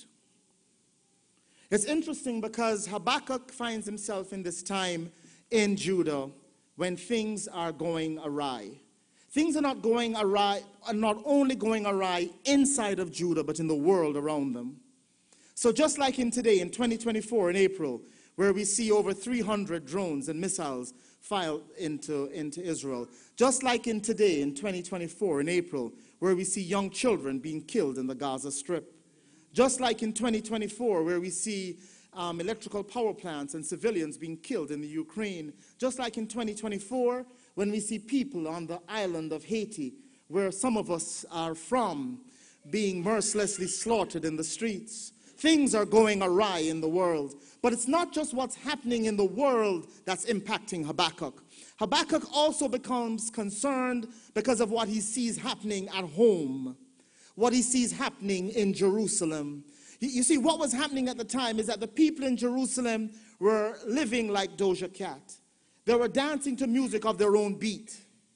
It's interesting because Habakkuk finds himself in this time in Judah when things are going awry. Things are not going awry, are not only going awry inside of Judah, but in the world around them. So just like in today, in 2024, in April, where we see over 300 drones and missiles filed into Israel. Just like in today, in 2024, in April, where we see young children being killed in the Gaza Strip. Just like in 2024, where we see electrical power plants and civilians being killed in the Ukraine. Just like in 2024, when we see people on the island of Haiti, where some of us are from, being mercilessly slaughtered in the streets. Things are going awry in the world. But it's not just what's happening in the world that's impacting Habakkuk. Habakkuk also becomes concerned because of what he sees happening at home, what he sees happening in Jerusalem. You see, what was happening at the time is that the people in Jerusalem were living like Doja Cat. They were dancing to music of their own beat.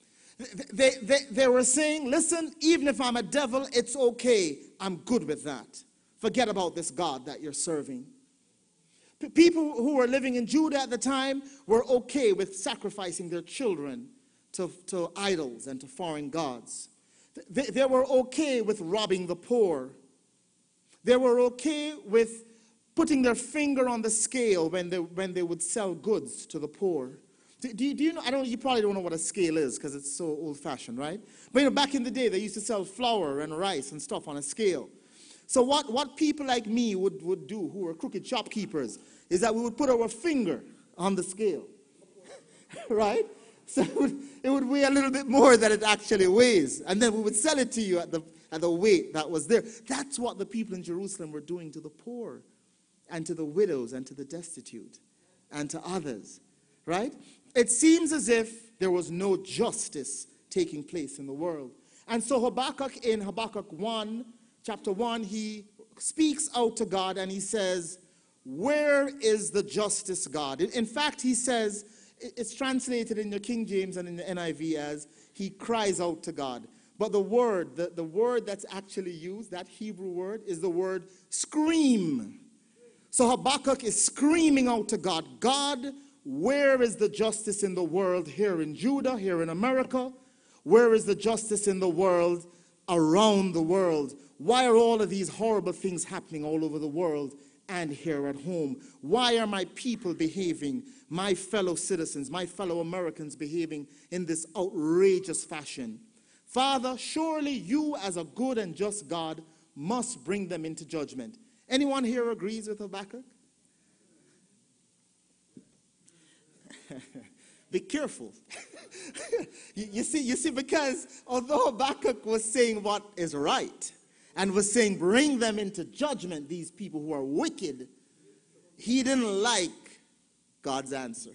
They were saying, listen, even if I'm a devil, it's okay. I'm good with that. Forget about this God that you're serving. People who were living in Judah at the time were okay with sacrificing their children to idols and to foreign gods. They were okay with robbing the poor. They were okay with putting their finger on the scale when they would sell goods to the poor. Do you know? You probably don't know what a scale is because it's so old-fashioned, right? But back in the day, they used to sell flour and rice and stuff on a scale. So what people like me would do, who were crooked shopkeepers, is that we would put our finger on the scale, right? So it would weigh a little bit more than it actually weighs, and then we would sell it to you at the weight that was there. That's what the people in Jerusalem were doing to the poor, and to the widows, and to the destitute, and to others, right? It seems as if there was no justice taking place in the world. And so Habakkuk, in Habakkuk 1, chapter 1, he speaks out to God and he says, where is the justice, God? In fact, he says, it's translated in the King James and in the NIV as he cries out to God. But the word that's actually used, that Hebrew word, is the word scream. So Habakkuk is screaming out to God, God, where is the justice in the world here in Judah, here in America? Where is the justice in the world around the world? Why are all of these horrible things happening all over the world and here at home? Why are my people behaving, my fellow citizens, my fellow Americans behaving in this outrageous fashion? Father, surely you as a good and just God must bring them into judgment. Anyone here agrees with Habakkuk? Be careful. you see, because although Habakkuk was saying what is right, and was saying, bring them into judgment, these people who are wicked, he didn't like God's answer.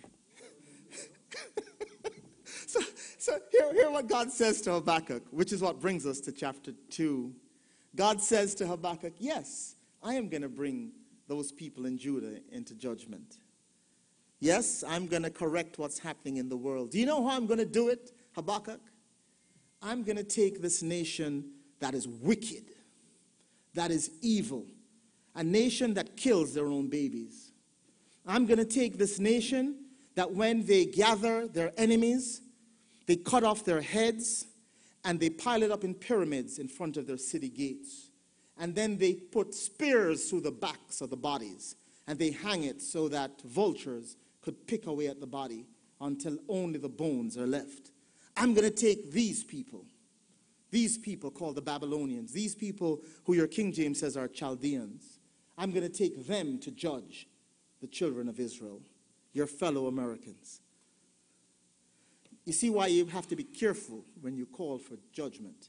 so hear what God says to Habakkuk, which is what brings us to chapter 2. God says to Habakkuk, yes, I am going to bring those people in Judah into judgment. Yes, I'm going to correct what's happening in the world. Do you know how I'm going to do it, Habakkuk? I'm going to take this nation that is wicked, that is evil, a nation that kills their own babies. I'm going to take this nation that when they gather their enemies, they cut off their heads and they pile it up in pyramids in front of their city gates. And then they put spears through the backs of the bodies and they hang it so that vultures could pick away at the body until only the bones are left. I'm going to take these people called the Babylonians, these people who your King James says are Chaldeans. I'm going to take them to judge the children of Israel, your fellow Americans. You see why you have to be careful when you call for judgment.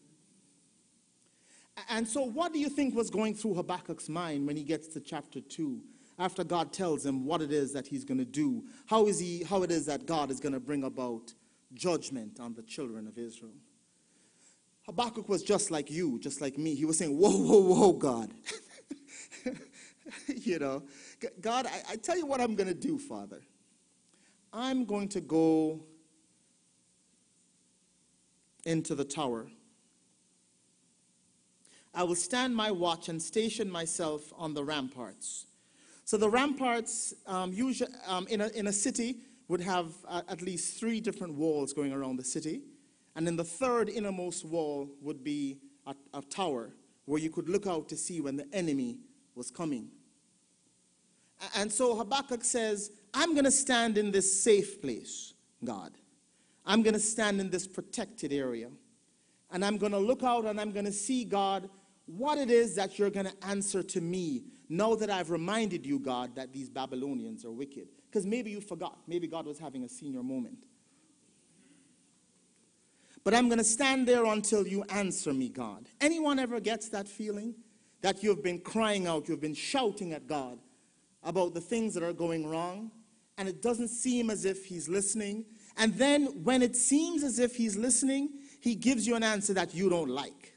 And so what do you think was going through Habakkuk's mind when he gets to chapter 2, after God tells him what it is that he's going to do, how it is that God is going to bring about judgment on the children of Israel? Habakkuk was just like you, just like me. He was saying, whoa, whoa, whoa, God. You know, God, I tell you what I'm going to do, Father. I'm going to go into the tower. I will stand my watch and station myself on the ramparts. So the ramparts, usually in a city, would have at least 3 different walls going around the city. And then the third innermost wall would be a tower where you could look out to see when the enemy was coming. And so Habakkuk says, I'm going to stand in this safe place, God. I'm going to stand in this protected area. And I'm going to look out and I'm going to see, God, what it is that you're going to answer to me now that I've reminded you, God, that these Babylonians are wicked. Because maybe you forgot. Maybe God was having a senior moment. But I'm going to stand there until you answer me, God. Anyone ever gets that feeling? That you've been crying out, you've been shouting at God about the things that are going wrong, and it doesn't seem as if he's listening. And then when it seems as if he's listening, he gives you an answer that you don't like.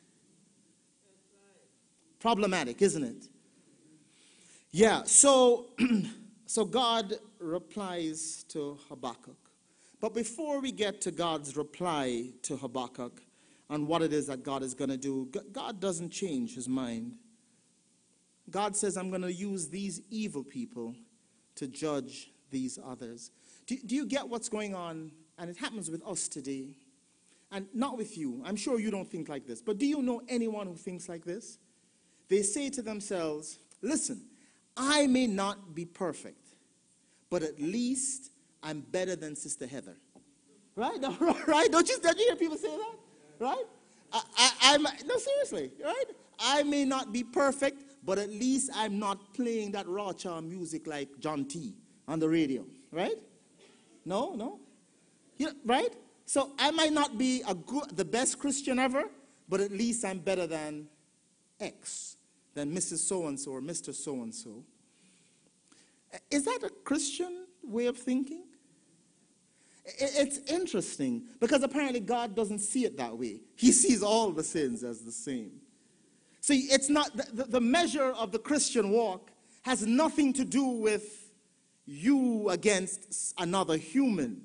Problematic, isn't it? Yeah, so God replies to Habakkuk. But before we get to God's reply to Habakkuk on what it is that God is going to do, God doesn't change his mind. God says, I'm going to use these evil people to judge these others. Do you get what's going on? And it happens with us today. And not with you. I'm sure you don't think like this. But do you know anyone who thinks like this? They say to themselves, listen, I may not be perfect, but at least I'm better than Sister Heather. Right? Right? Don't you hear people say that? Right? No, seriously. Right? I may not be perfect, but at least I'm not playing that raw charm music like John T. on the radio. Right? No? Yeah, right? So I might not be the best Christian ever, but at least I'm better than X, than Mrs. So-and-so or Mr. So-and-so. Is that a Christian way of thinking? It's interesting because apparently God doesn't see it that way. He sees all the sins as the same. See, it's not the measure of the Christian walk has nothing to do with you against another human.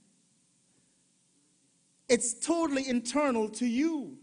It's totally internal to you.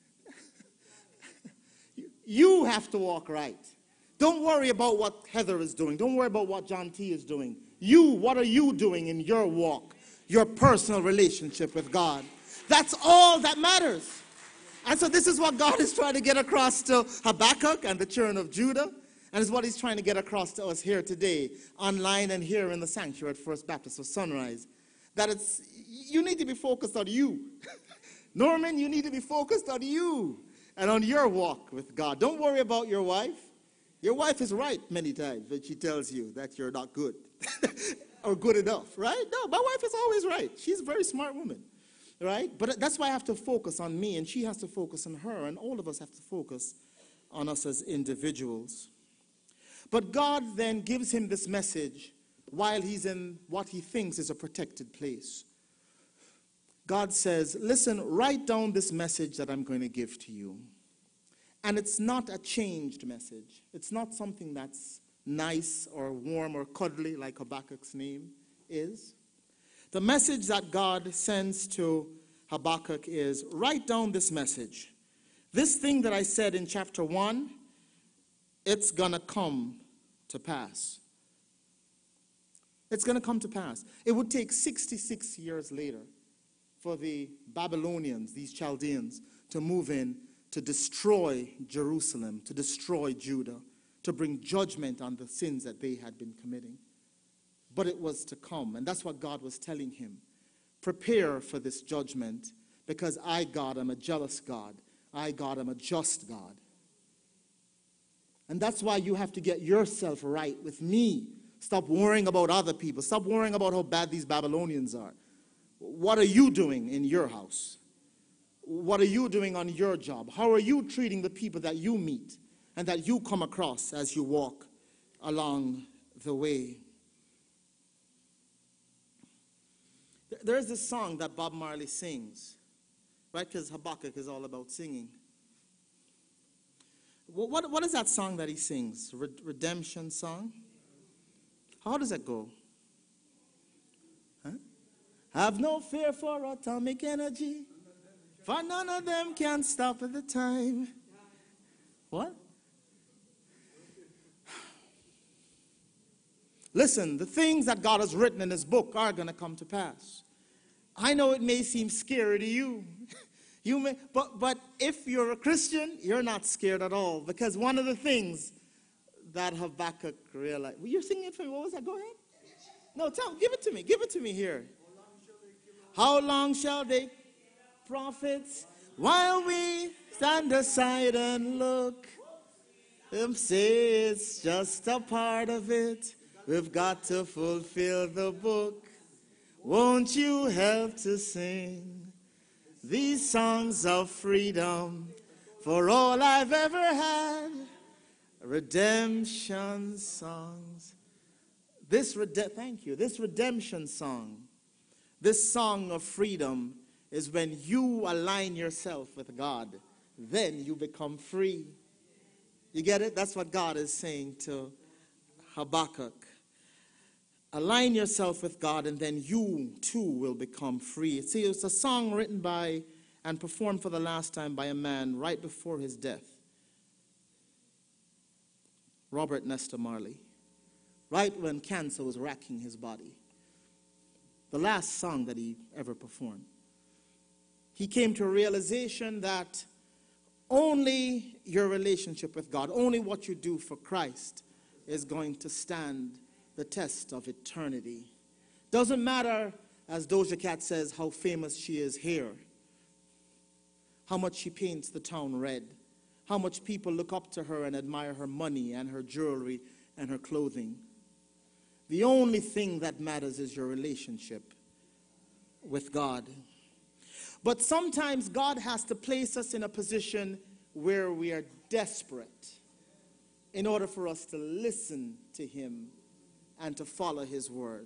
You have to walk right. Don't worry about what Heather is doing. Don't worry about what John T. is doing. What are you doing in your walk, your personal relationship with God? That's all that matters. And so this is what God is trying to get across to Habakkuk and the children of Judah. And it's what he's trying to get across to us here today, online and here in the sanctuary at First Baptist of Sunrise. That you need to be focused on you. Norman, you need to be focused on you and on your walk with God. Don't worry about your wife. Your wife is right many times when she tells you that you're not good or good enough, right? No, my wife is always right. She's a very smart woman, right? But that's why I have to focus on me, and she has to focus on her, and all of us have to focus on us as individuals. But God then gives him this message while he's in what he thinks is a protected place. God says, listen, write down this message that I'm going to give to you. And it's not a changed message. It's not something that's nice or warm or cuddly like Habakkuk's name is. The message that God sends to Habakkuk is, write down this message. This thing that I said in chapter 1, it's going to come to pass. It's going to come to pass. It would take 66 years later for the Babylonians, these Chaldeans, to move in to destroy Jerusalem, to destroy Judah, to bring judgment on the sins that they had been committing. But it was to come, and that's what God was telling him. Prepare for this judgment, because I, God, am a jealous God. I, God, am a just God. And that's why you have to get yourself right with me. Stop worrying about other people. Stop worrying about how bad these Babylonians are. What are you doing in your house? What are you doing on your job? How are you treating the people that you meet and that you come across as you walk along the way? There is this song that Bob Marley sings, right? Because Habakkuk is all about singing. What is that song that he sings? Redemption song? How does that go? Huh? Have no fear for atomic energy, for none of them can stop at the time. What? Listen, the things that God has written in his book are going to come to pass. I know it may seem scary to you. You may, but if you're a Christian, you're not scared at all. Because one of the things that Habakkuk realized. Well, you're singing it for me. What was that? Go ahead. No, give it to me. Give it to me here. How long shall they prophets while we stand aside and look? Them say it's just a part of it. We've got to fulfill the book. Won't you help to sing these songs of freedom for all I've ever had? Redemption songs. Thank you. This redemption song, this song of freedom, is when you align yourself with God. Then you become free. You get it? That's what God is saying to Habakkuk. Align yourself with God, and then you too will become free. See, it's a song written by and performed for the last time by a man right before his death. Robert Nesta Marley. Right when cancer was racking his body. The last song that he ever performed. He came to a realization that only your relationship with God, only what you do for Christ is going to stand the test of eternity. Doesn't matter, as Doja Cat says, how famous she is here, how much she paints the town red, how much people look up to her and admire her money and her jewelry and her clothing. The only thing that matters is your relationship with God. But sometimes God has to place us in a position where we are desperate in order for us to listen to him and to follow his word.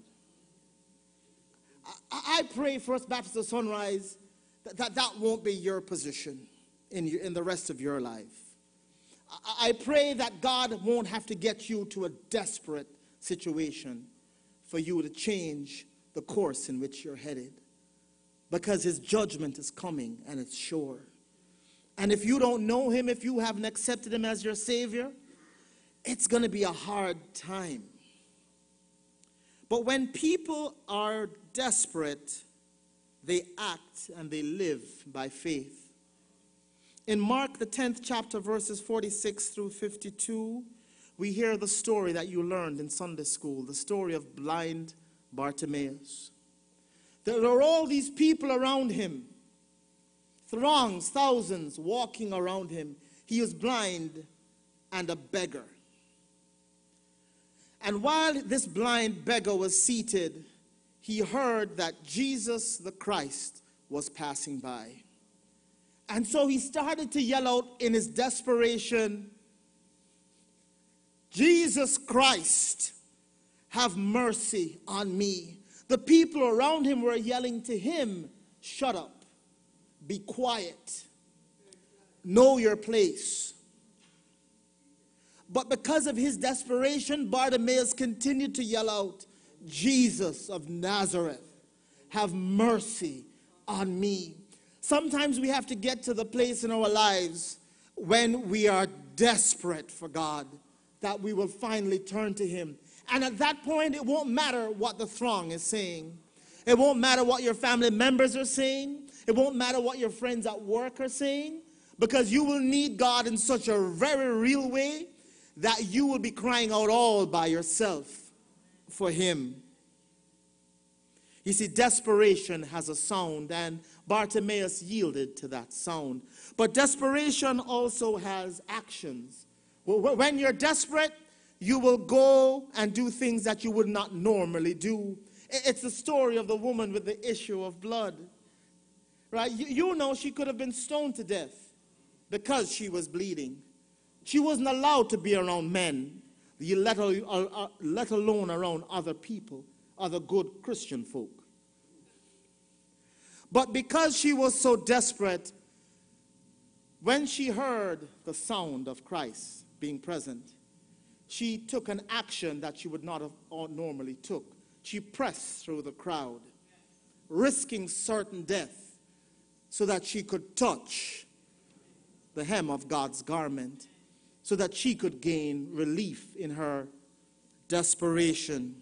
I pray First Baptist of Sunrise that won't be your position in the rest of your life. I pray that God won't have to get you to a desperate situation for you to change the course in which you're headed. Because his judgment is coming, and it's sure. And if you don't know him, if you haven't accepted him as your Savior, it's going to be a hard time. But when people are desperate, they act and they live by faith. In Mark, the 10th chapter, verses 46 through 52, we hear the story that you learned in Sunday school, the story of blind Bartimaeus. There are all these people around him, throngs, thousands walking around him. He is blind and a beggar. And while this blind beggar was seated, he heard that Jesus the Christ was passing by. And so he started to yell out in his desperation, Jesus Christ, have mercy on me. The people around him were yelling to him, shut up, be quiet, know your place. But because of his desperation, Bartimaeus continued to yell out, Jesus of Nazareth, have mercy on me. Sometimes we have to get to the place in our lives when we are desperate for God, that we will finally turn to him. And at that point, it won't matter what the throng is saying. It won't matter what your family members are saying. It won't matter what your friends at work are saying, because you will need God in such a very real way that you will be crying out all by yourself for him. You see, desperation has a sound, and Bartimaeus yielded to that sound. But desperation also has actions. When you're desperate, you will go and do things that you would not normally do. It's the story of the woman with the issue of blood. Right? You know she could have been stoned to death because she was bleeding. She wasn't allowed to be around men, let alone around other people, other good Christian folk. But because she was so desperate, when she heard the sound of Christ being present, she took an action that she would not have normally took. She pressed through the crowd, risking certain death so that she could touch the hem of God's garment, so that she could gain relief in her desperation.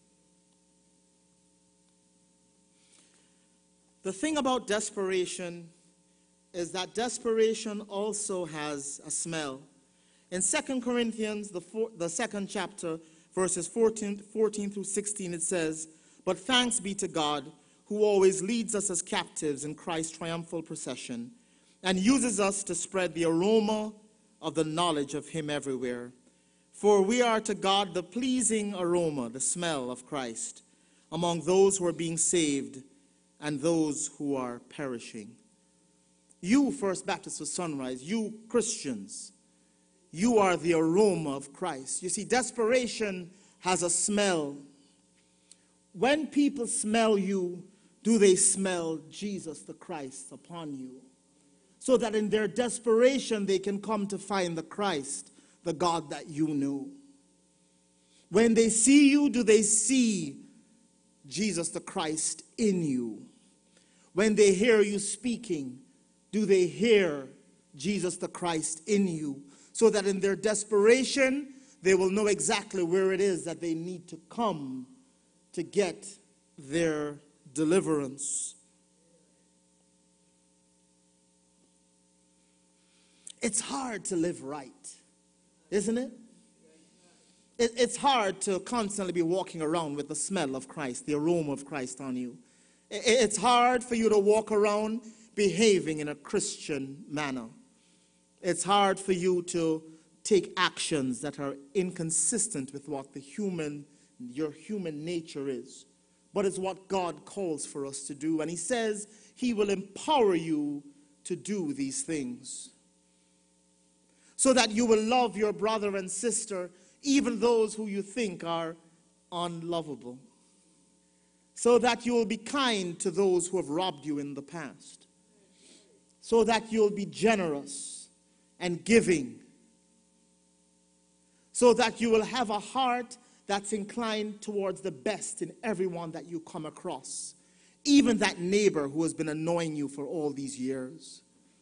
The thing about desperation is that desperation also has a smell. In 2 Corinthians, the second chapter, verses 14 through 16, it says, "But thanks be to God, who always leads us as captives in Christ's triumphal procession, and uses us to spread the aroma of the knowledge of him everywhere. For we are to God the pleasing aroma, the smell of Christ, among those who are being saved and those who are perishing." You, First Baptist of Sunrise, you Christians, you are the aroma of Christ. You see, desperation has a smell. When people smell you, do they smell Jesus the Christ upon you? So that in their desperation they can come to find the Christ, the God that you knew. When they see you, do they see Jesus the Christ in you? When they hear you speaking, do they hear Jesus the Christ in you? So that in their desperation, they will know exactly where it is that they need to come to get their deliverance. It's hard to live right, isn't it? It's hard to constantly be walking around with the smell of Christ, the aroma of Christ on you. It's hard for you to walk around behaving in a Christian manner. It's hard for you to take actions that are inconsistent with what your human nature is. But it's what God calls for us to do. And he says he will empower you to do these things, so that you will love your brother and sister, even those who you think are unlovable. So that you will be kind to those who have robbed you in the past. So that you'll be generous and giving. So that you will have a heart that's inclined towards the best in everyone that you come across. Even that neighbor who has been annoying you for all these years.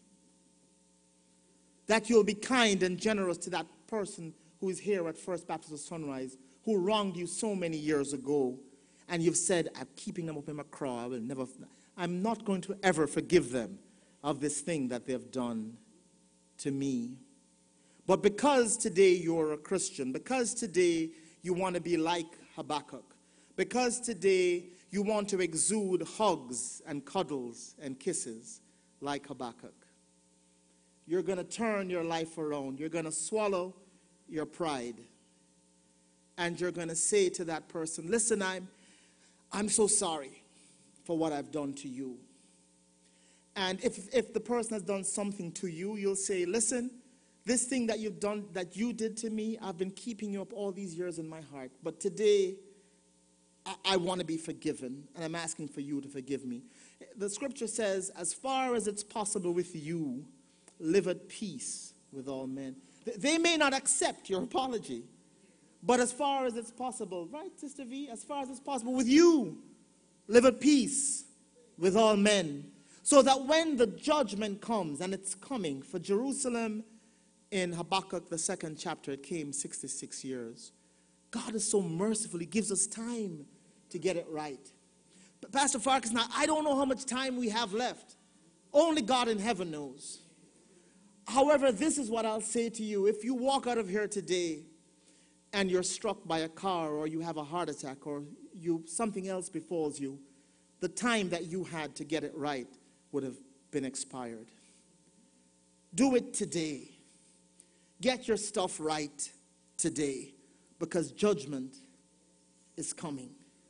That you'll be kind and generous to that person who is here at First Baptist of Sunrise, who wronged you so many years ago, and you've said, "I'm keeping them up in my craw. I'm not going to ever forgive them of this thing that they've done to me." But because today you're a Christian, because today you want to be like Habakkuk, because today you want to exude hugs and cuddles and kisses like Habakkuk, you're going to turn your life around. You're going to swallow your pride. And you're going to say to that person, "Listen, I'm so sorry for what I've done to you." And if the person has done something to you, you'll say, "Listen, this thing that you've done, that you did to me, I've been keeping you up all these years in my heart. But today, I want to be forgiven, and I'm asking for you to forgive me." The scripture says, "As far as it's possible with you, live at peace with all men." They may not accept your apology, but as far as it's possible, right, Sister V? As far as it's possible with you, live at peace with all men. So that when the judgment comes, and it's coming for Jerusalem in Habakkuk, the 2nd chapter, it came 66 years. God is so merciful. He gives us time to get it right. But Pastor Farkas, now, I don't know how much time we have left. Only God in heaven knows. However, this is what I'll say to you. If you walk out of here today and you're struck by a car, or you have a heart attack, or something else befalls you, the time that you had to get it right would have been expired. Do it today. Get your stuff right today, because judgment is coming.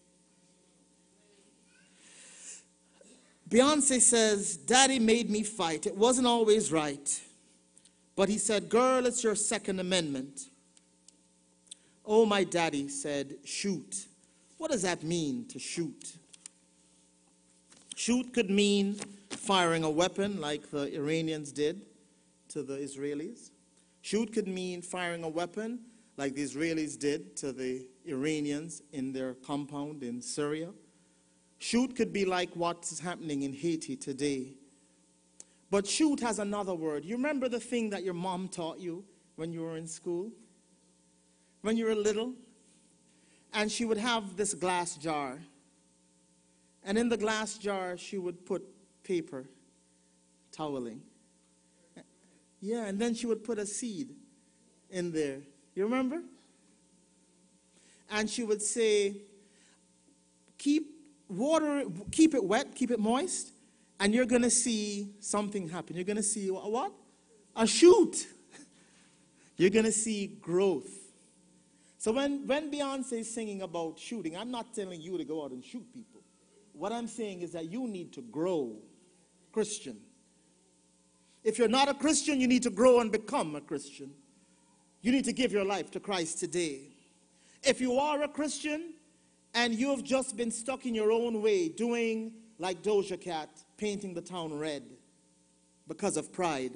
Beyonce says, Daddy made me fight. It wasn't always right. But he said, girl, it's your Second Amendment. Oh, my daddy said, shoot. What does that mean, to shoot? Shoot could mean firing a weapon like the Iranians did to the Israelis. Shoot could mean firing a weapon like the Israelis did to the Iranians in their compound in Syria. Shoot could be like what's happening in Haiti today. But shoot has another word. You remember the thing that your mom taught you when you were in school? When you were little? And she would have this glass jar. And in the glass jar, she would put paper, toweling. Yeah, and then she would put a seed in there. You remember? And she would say, keep it wet, keep it moist, and you're going to see something happen. You're going to see what? A shoot. You're going to see growth. So when Beyonce is singing about shooting, I'm not telling you to go out and shoot people. What I'm saying is that you need to grow, Christian. If you're not a Christian, you need to grow and become a Christian. You need to give your life to Christ today. If you are a Christian and you have just been stuck in your own way, doing like Doja Cat, painting the town red because of pride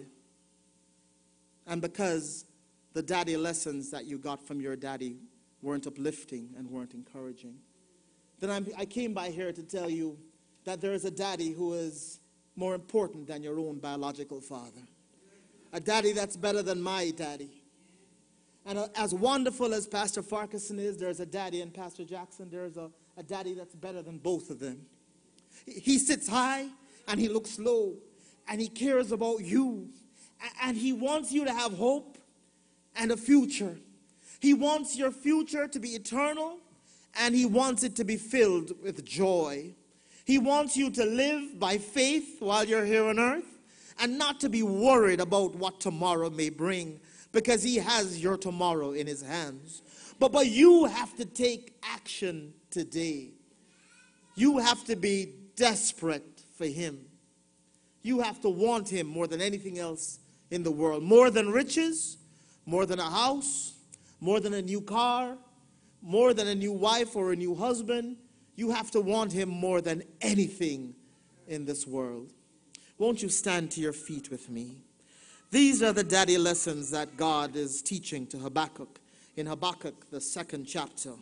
and because the daddy lessons that you got from your daddy weren't uplifting and weren't encouraging, then I came by here to tell you that there is a daddy who is more important than your own biological father. A daddy that's better than my daddy. And as wonderful as Pastor Farquharson is, there's a daddy in Pastor Jackson. There's a daddy that's better than both of them. He sits high and he looks low and he cares about you. And he wants you to have hope and a future. He wants your future to be eternal, and he wants it to be filled with joy. He wants you to live by faith while you're here on earth and not to be worried about what tomorrow may bring, because he has your tomorrow in his hands. But you have to take action today. You have to be desperate for him. You have to want him more than anything else in the world. More than riches, more than a house, more than a new car, more than a new wife or a new husband. You have to want him more than anything in this world. Won't you stand to your feet with me? These are the daddy lessons that God is teaching to Habakkuk in Habakkuk, the 2nd chapter.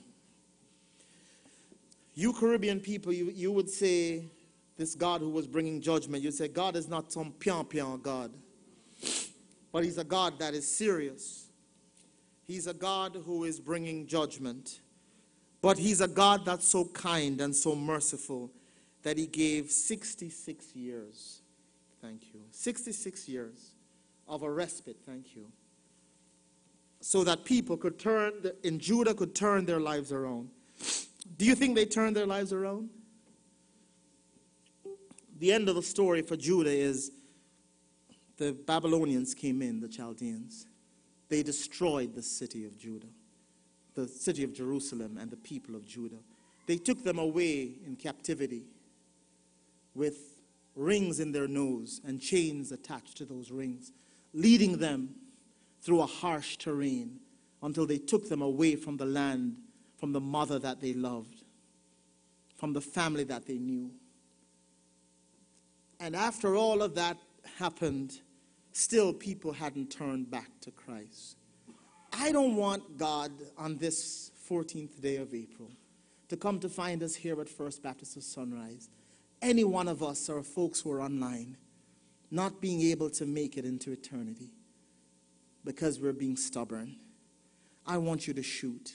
You Caribbean people, you would say, this God who was bringing judgment, you'd say, God is not some pian-pian God, but he's a God that is serious. He's a God who is bringing judgment. But he's a God that's so kind and so merciful that he gave 66 years. Thank you. 66 years of a respite, thank you. So that people could in Judah could turn their lives around. Do you think they turned their lives around? The end of the story for Judah is the Babylonians came in, the Chaldeans. They destroyed the city of Judah, the city of Jerusalem and the people of Judah. They took them away in captivity with rings in their nose and chains attached to those rings, leading them through a harsh terrain until they took them away from the land, from the mother that they loved, from the family that they knew. And after all of that happened, still people hadn't turned back to Christ. I don't want God on this 14th day of April to come to find us here at First Baptist of Sunrise any one of us or folks who are online not being able to make it into eternity because we're being stubborn, I want you to shoot.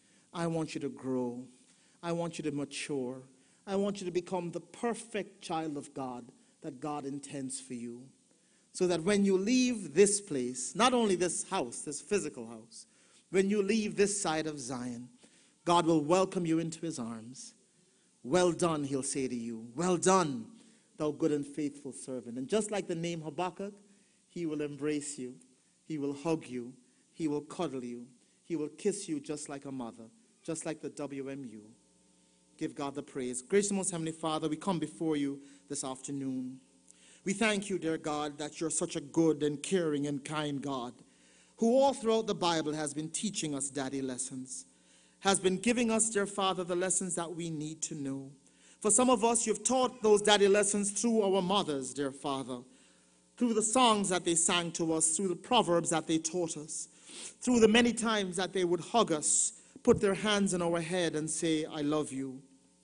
I want you to grow. I want you to mature. I want you to become the perfect child of God that God intends for you. So that when you leave this place, not only this house, this physical house, when you leave this side of Zion, God will welcome you into his arms. Well done, he'll say to you. Well done, thou good and faithful servant. And just like the name Habakkuk, he will embrace you. He will hug you. He will cuddle you. He will kiss you just like a mother, just like the WMU. Give God the praise. Gracious most Heavenly Father, we come before you this afternoon. We thank you, dear God, that you're such a good and caring and kind God, who all throughout the Bible has been teaching us daddy lessons, has been giving us, dear Father, the lessons that we need to know. For some of us, you've taught those daddy lessons through our mothers, dear Father, through the songs that they sang to us, through the proverbs that they taught us, through the many times that they would hug us, put their hands on our head and say, I love you.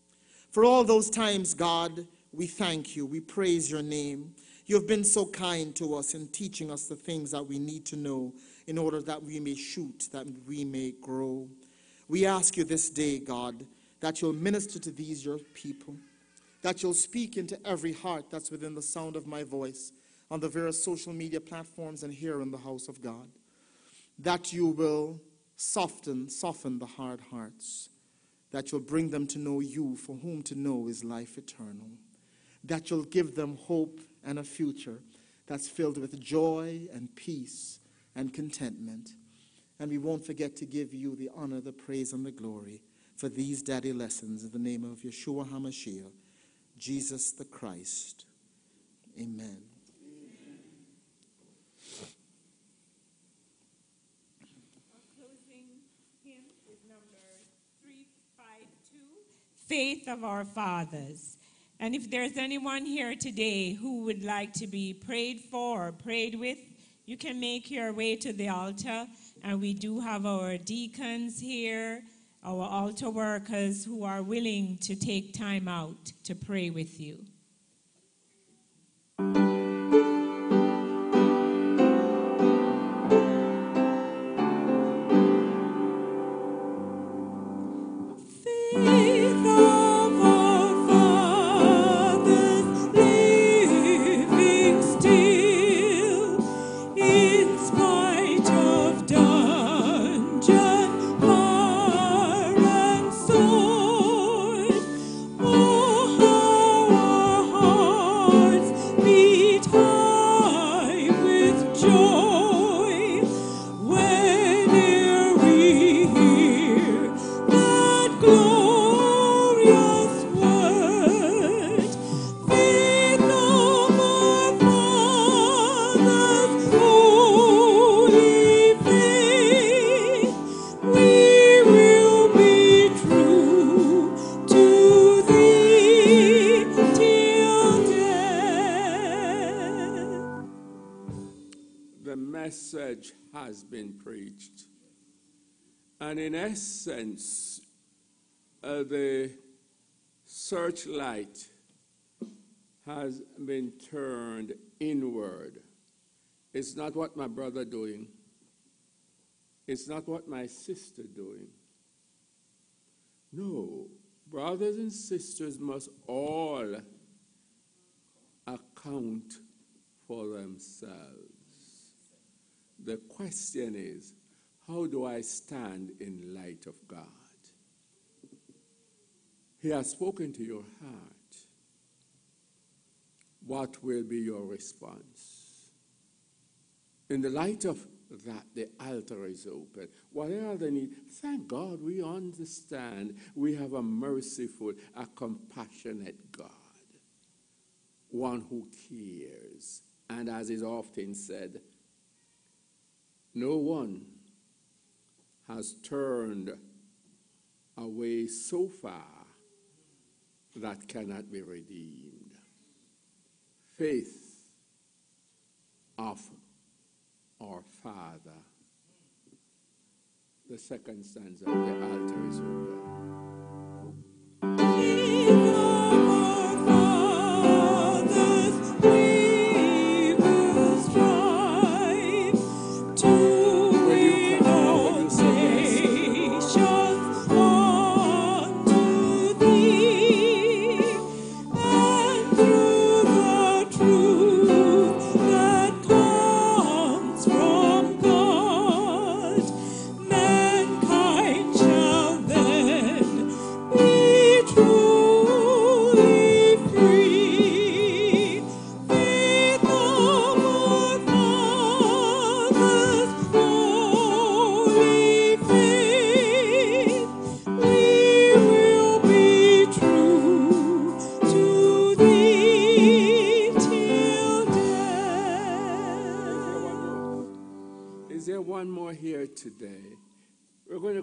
For all those times, God, we thank you. We praise your name. You have been so kind to us in teaching us the things that we need to know in order that we may shoot, that we may grow. We ask you this day, God, that you'll minister to these your people, that you'll speak into every heart that's within the sound of my voice on the various social media platforms and here in the house of God, that you will soften the hard hearts, that you'll bring them to know you, for whom to know is life eternal, that you'll give them hope and a future that's filled with joy and peace and contentment. And we won't forget to give you the honor, the praise, and the glory for these daddy lessons in the name of Yeshua HaMashiach, Jesus the Christ. Amen. Faith of our fathers. And if there's anyone here today who would like to be prayed for or prayed with, you can make your way to the altar. And we do have our deacons here, our altar workers who are willing to take time out to pray with you. Message has been preached. And in essence, the searchlight has been turned inward. It's not what my brother doing. It's not what my sister doing. No, brothers and sisters must all account for themselves. The question is, how do I stand in light of God? He has spoken to your heart. What will be your response? In the light of that, the altar is open. Whatever the need, thank God we understand we have a merciful, a compassionate God, one who cares. And as is often said, no one has turned away so far that cannot be redeemed. Faith of our Father. The second stanza of the altar is open. Faith of our Father.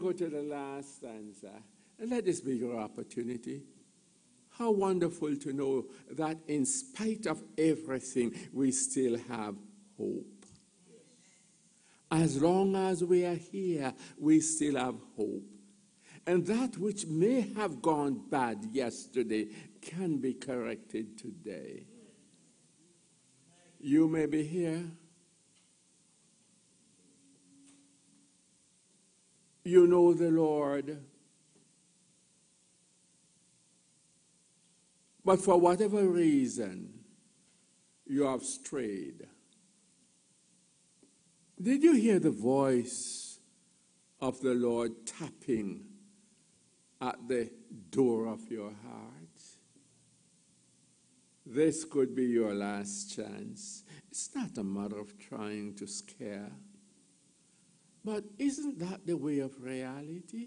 go to the last stanza. And let this be your opportunity. How wonderful to know that in spite of everything, we still have hope. As long as we are here, we still have hope. And that which may have gone bad yesterday can be corrected today. You may be here. You know the Lord. But for whatever reason, you have strayed. Did you hear the voice of the Lord tapping at the door of your heart? This could be your last chance. It's not a matter of trying to scare. But isn't that the way of reality?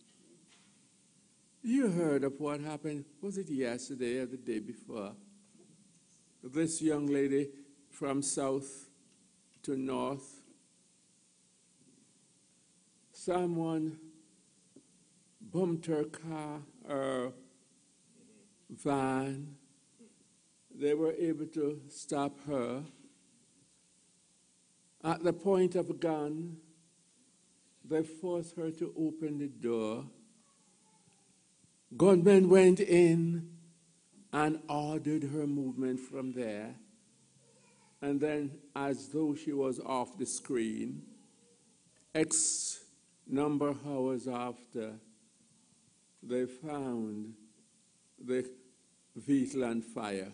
You heard of what happened, was it yesterday or the day before? This young lady from south to north, someone bumped her car or van. They were able to stop her. At the point of a gun, they forced her to open the door. Gunmen went in and ordered her movement from there. And then, as though she was off the screen, X number of hours after, they found the vehicle on fire,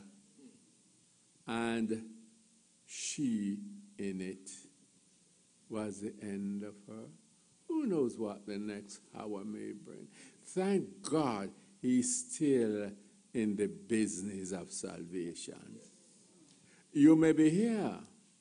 and she in it. Was the end of her. Who knows what the next hour may bring? Thank God he's still in the business of salvation. You may be here.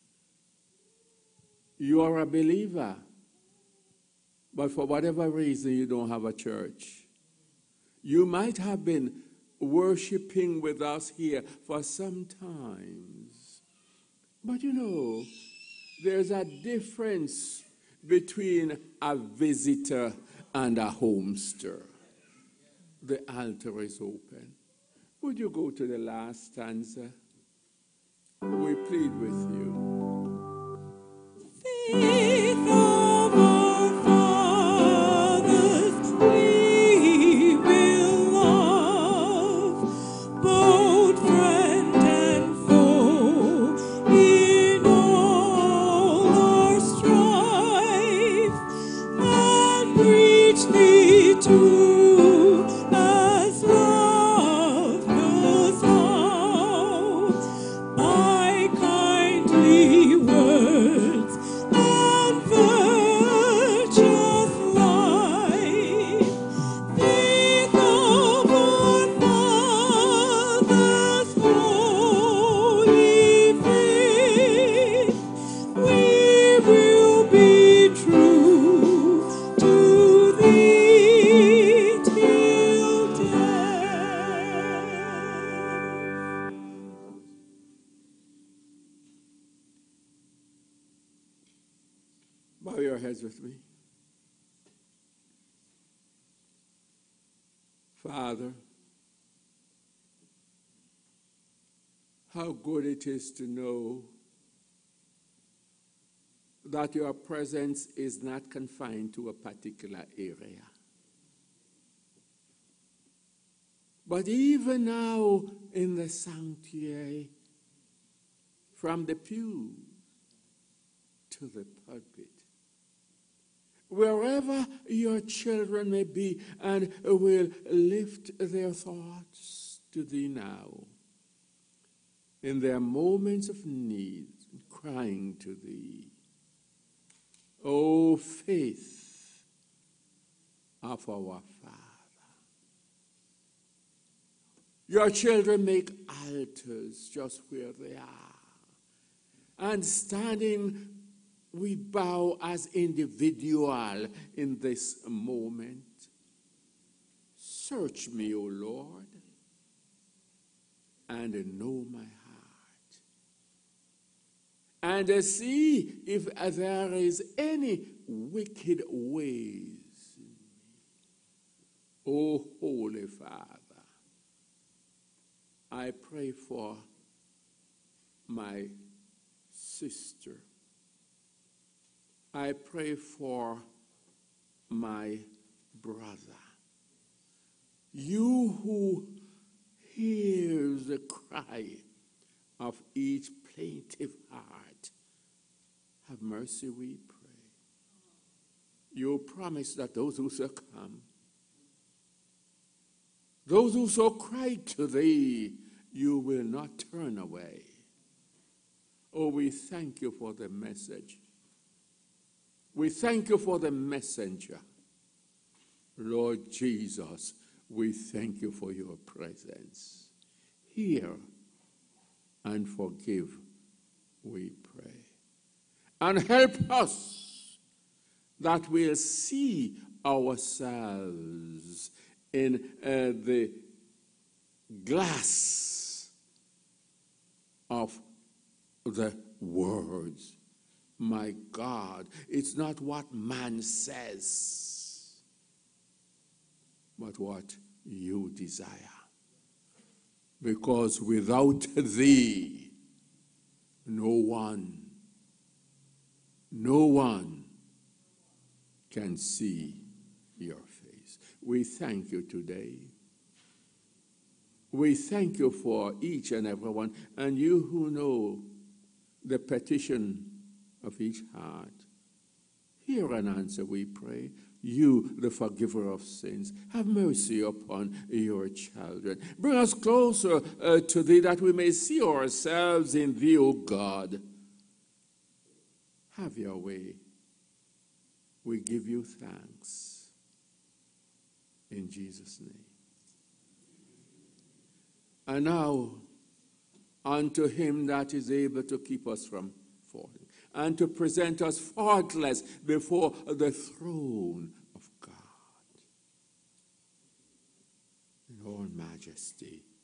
You are a believer. But for whatever reason, you don't have a church. You might have been worshiping with us here for some times. But you know, there's a difference between a visitor and a homester. The altar is open. Would you go to the last stanza? We plead with you. Faith of our fathers, we will love, both friend and foe, in all our strife, and preach thee true as love knows how, by kindly words and virtuous life. Faith of our fathers, holy faith, we will be true to thee till death. Bow your heads with me. Father, how good it is to know that your presence is not confined to a particular area. But even now in the sanctuary, from the pew to the pulpit, wherever your children may be, and will lift their thoughts to thee now, in their moments of need, crying to thee, O faith of our Father. Your children make altars just where they are, and standing, we bow as individual in this moment. Search me, O Lord, and know my heart, and see if there is any wicked ways Oh, Holy Father, I pray for my sister. I pray for my brother. You who hears the cry of each plaintive heart, have mercy, we pray. You promise that those who shall come, those who shall cry to thee, you will not turn away. Oh, we thank you for the message. We thank you for the messenger. Lord Jesus, we thank you for your presence. Hear and forgive, we pray. And help us that we'll see ourselves in the glass of the words. My God, it's not what man says, but what you desire. Because without thee, no one can see your face. We thank you today. We thank you for each and every one, and you who know the petition of each heart. Hear and answer, we pray. You, the forgiver of sins, have mercy upon your children. Bring us closer to thee, that we may see ourselves in thee, O God. Have your way. We give you thanks. In Jesus' name. And now, unto him that is able to keep us from falling, and to present us faultless before the throne of God in all majesty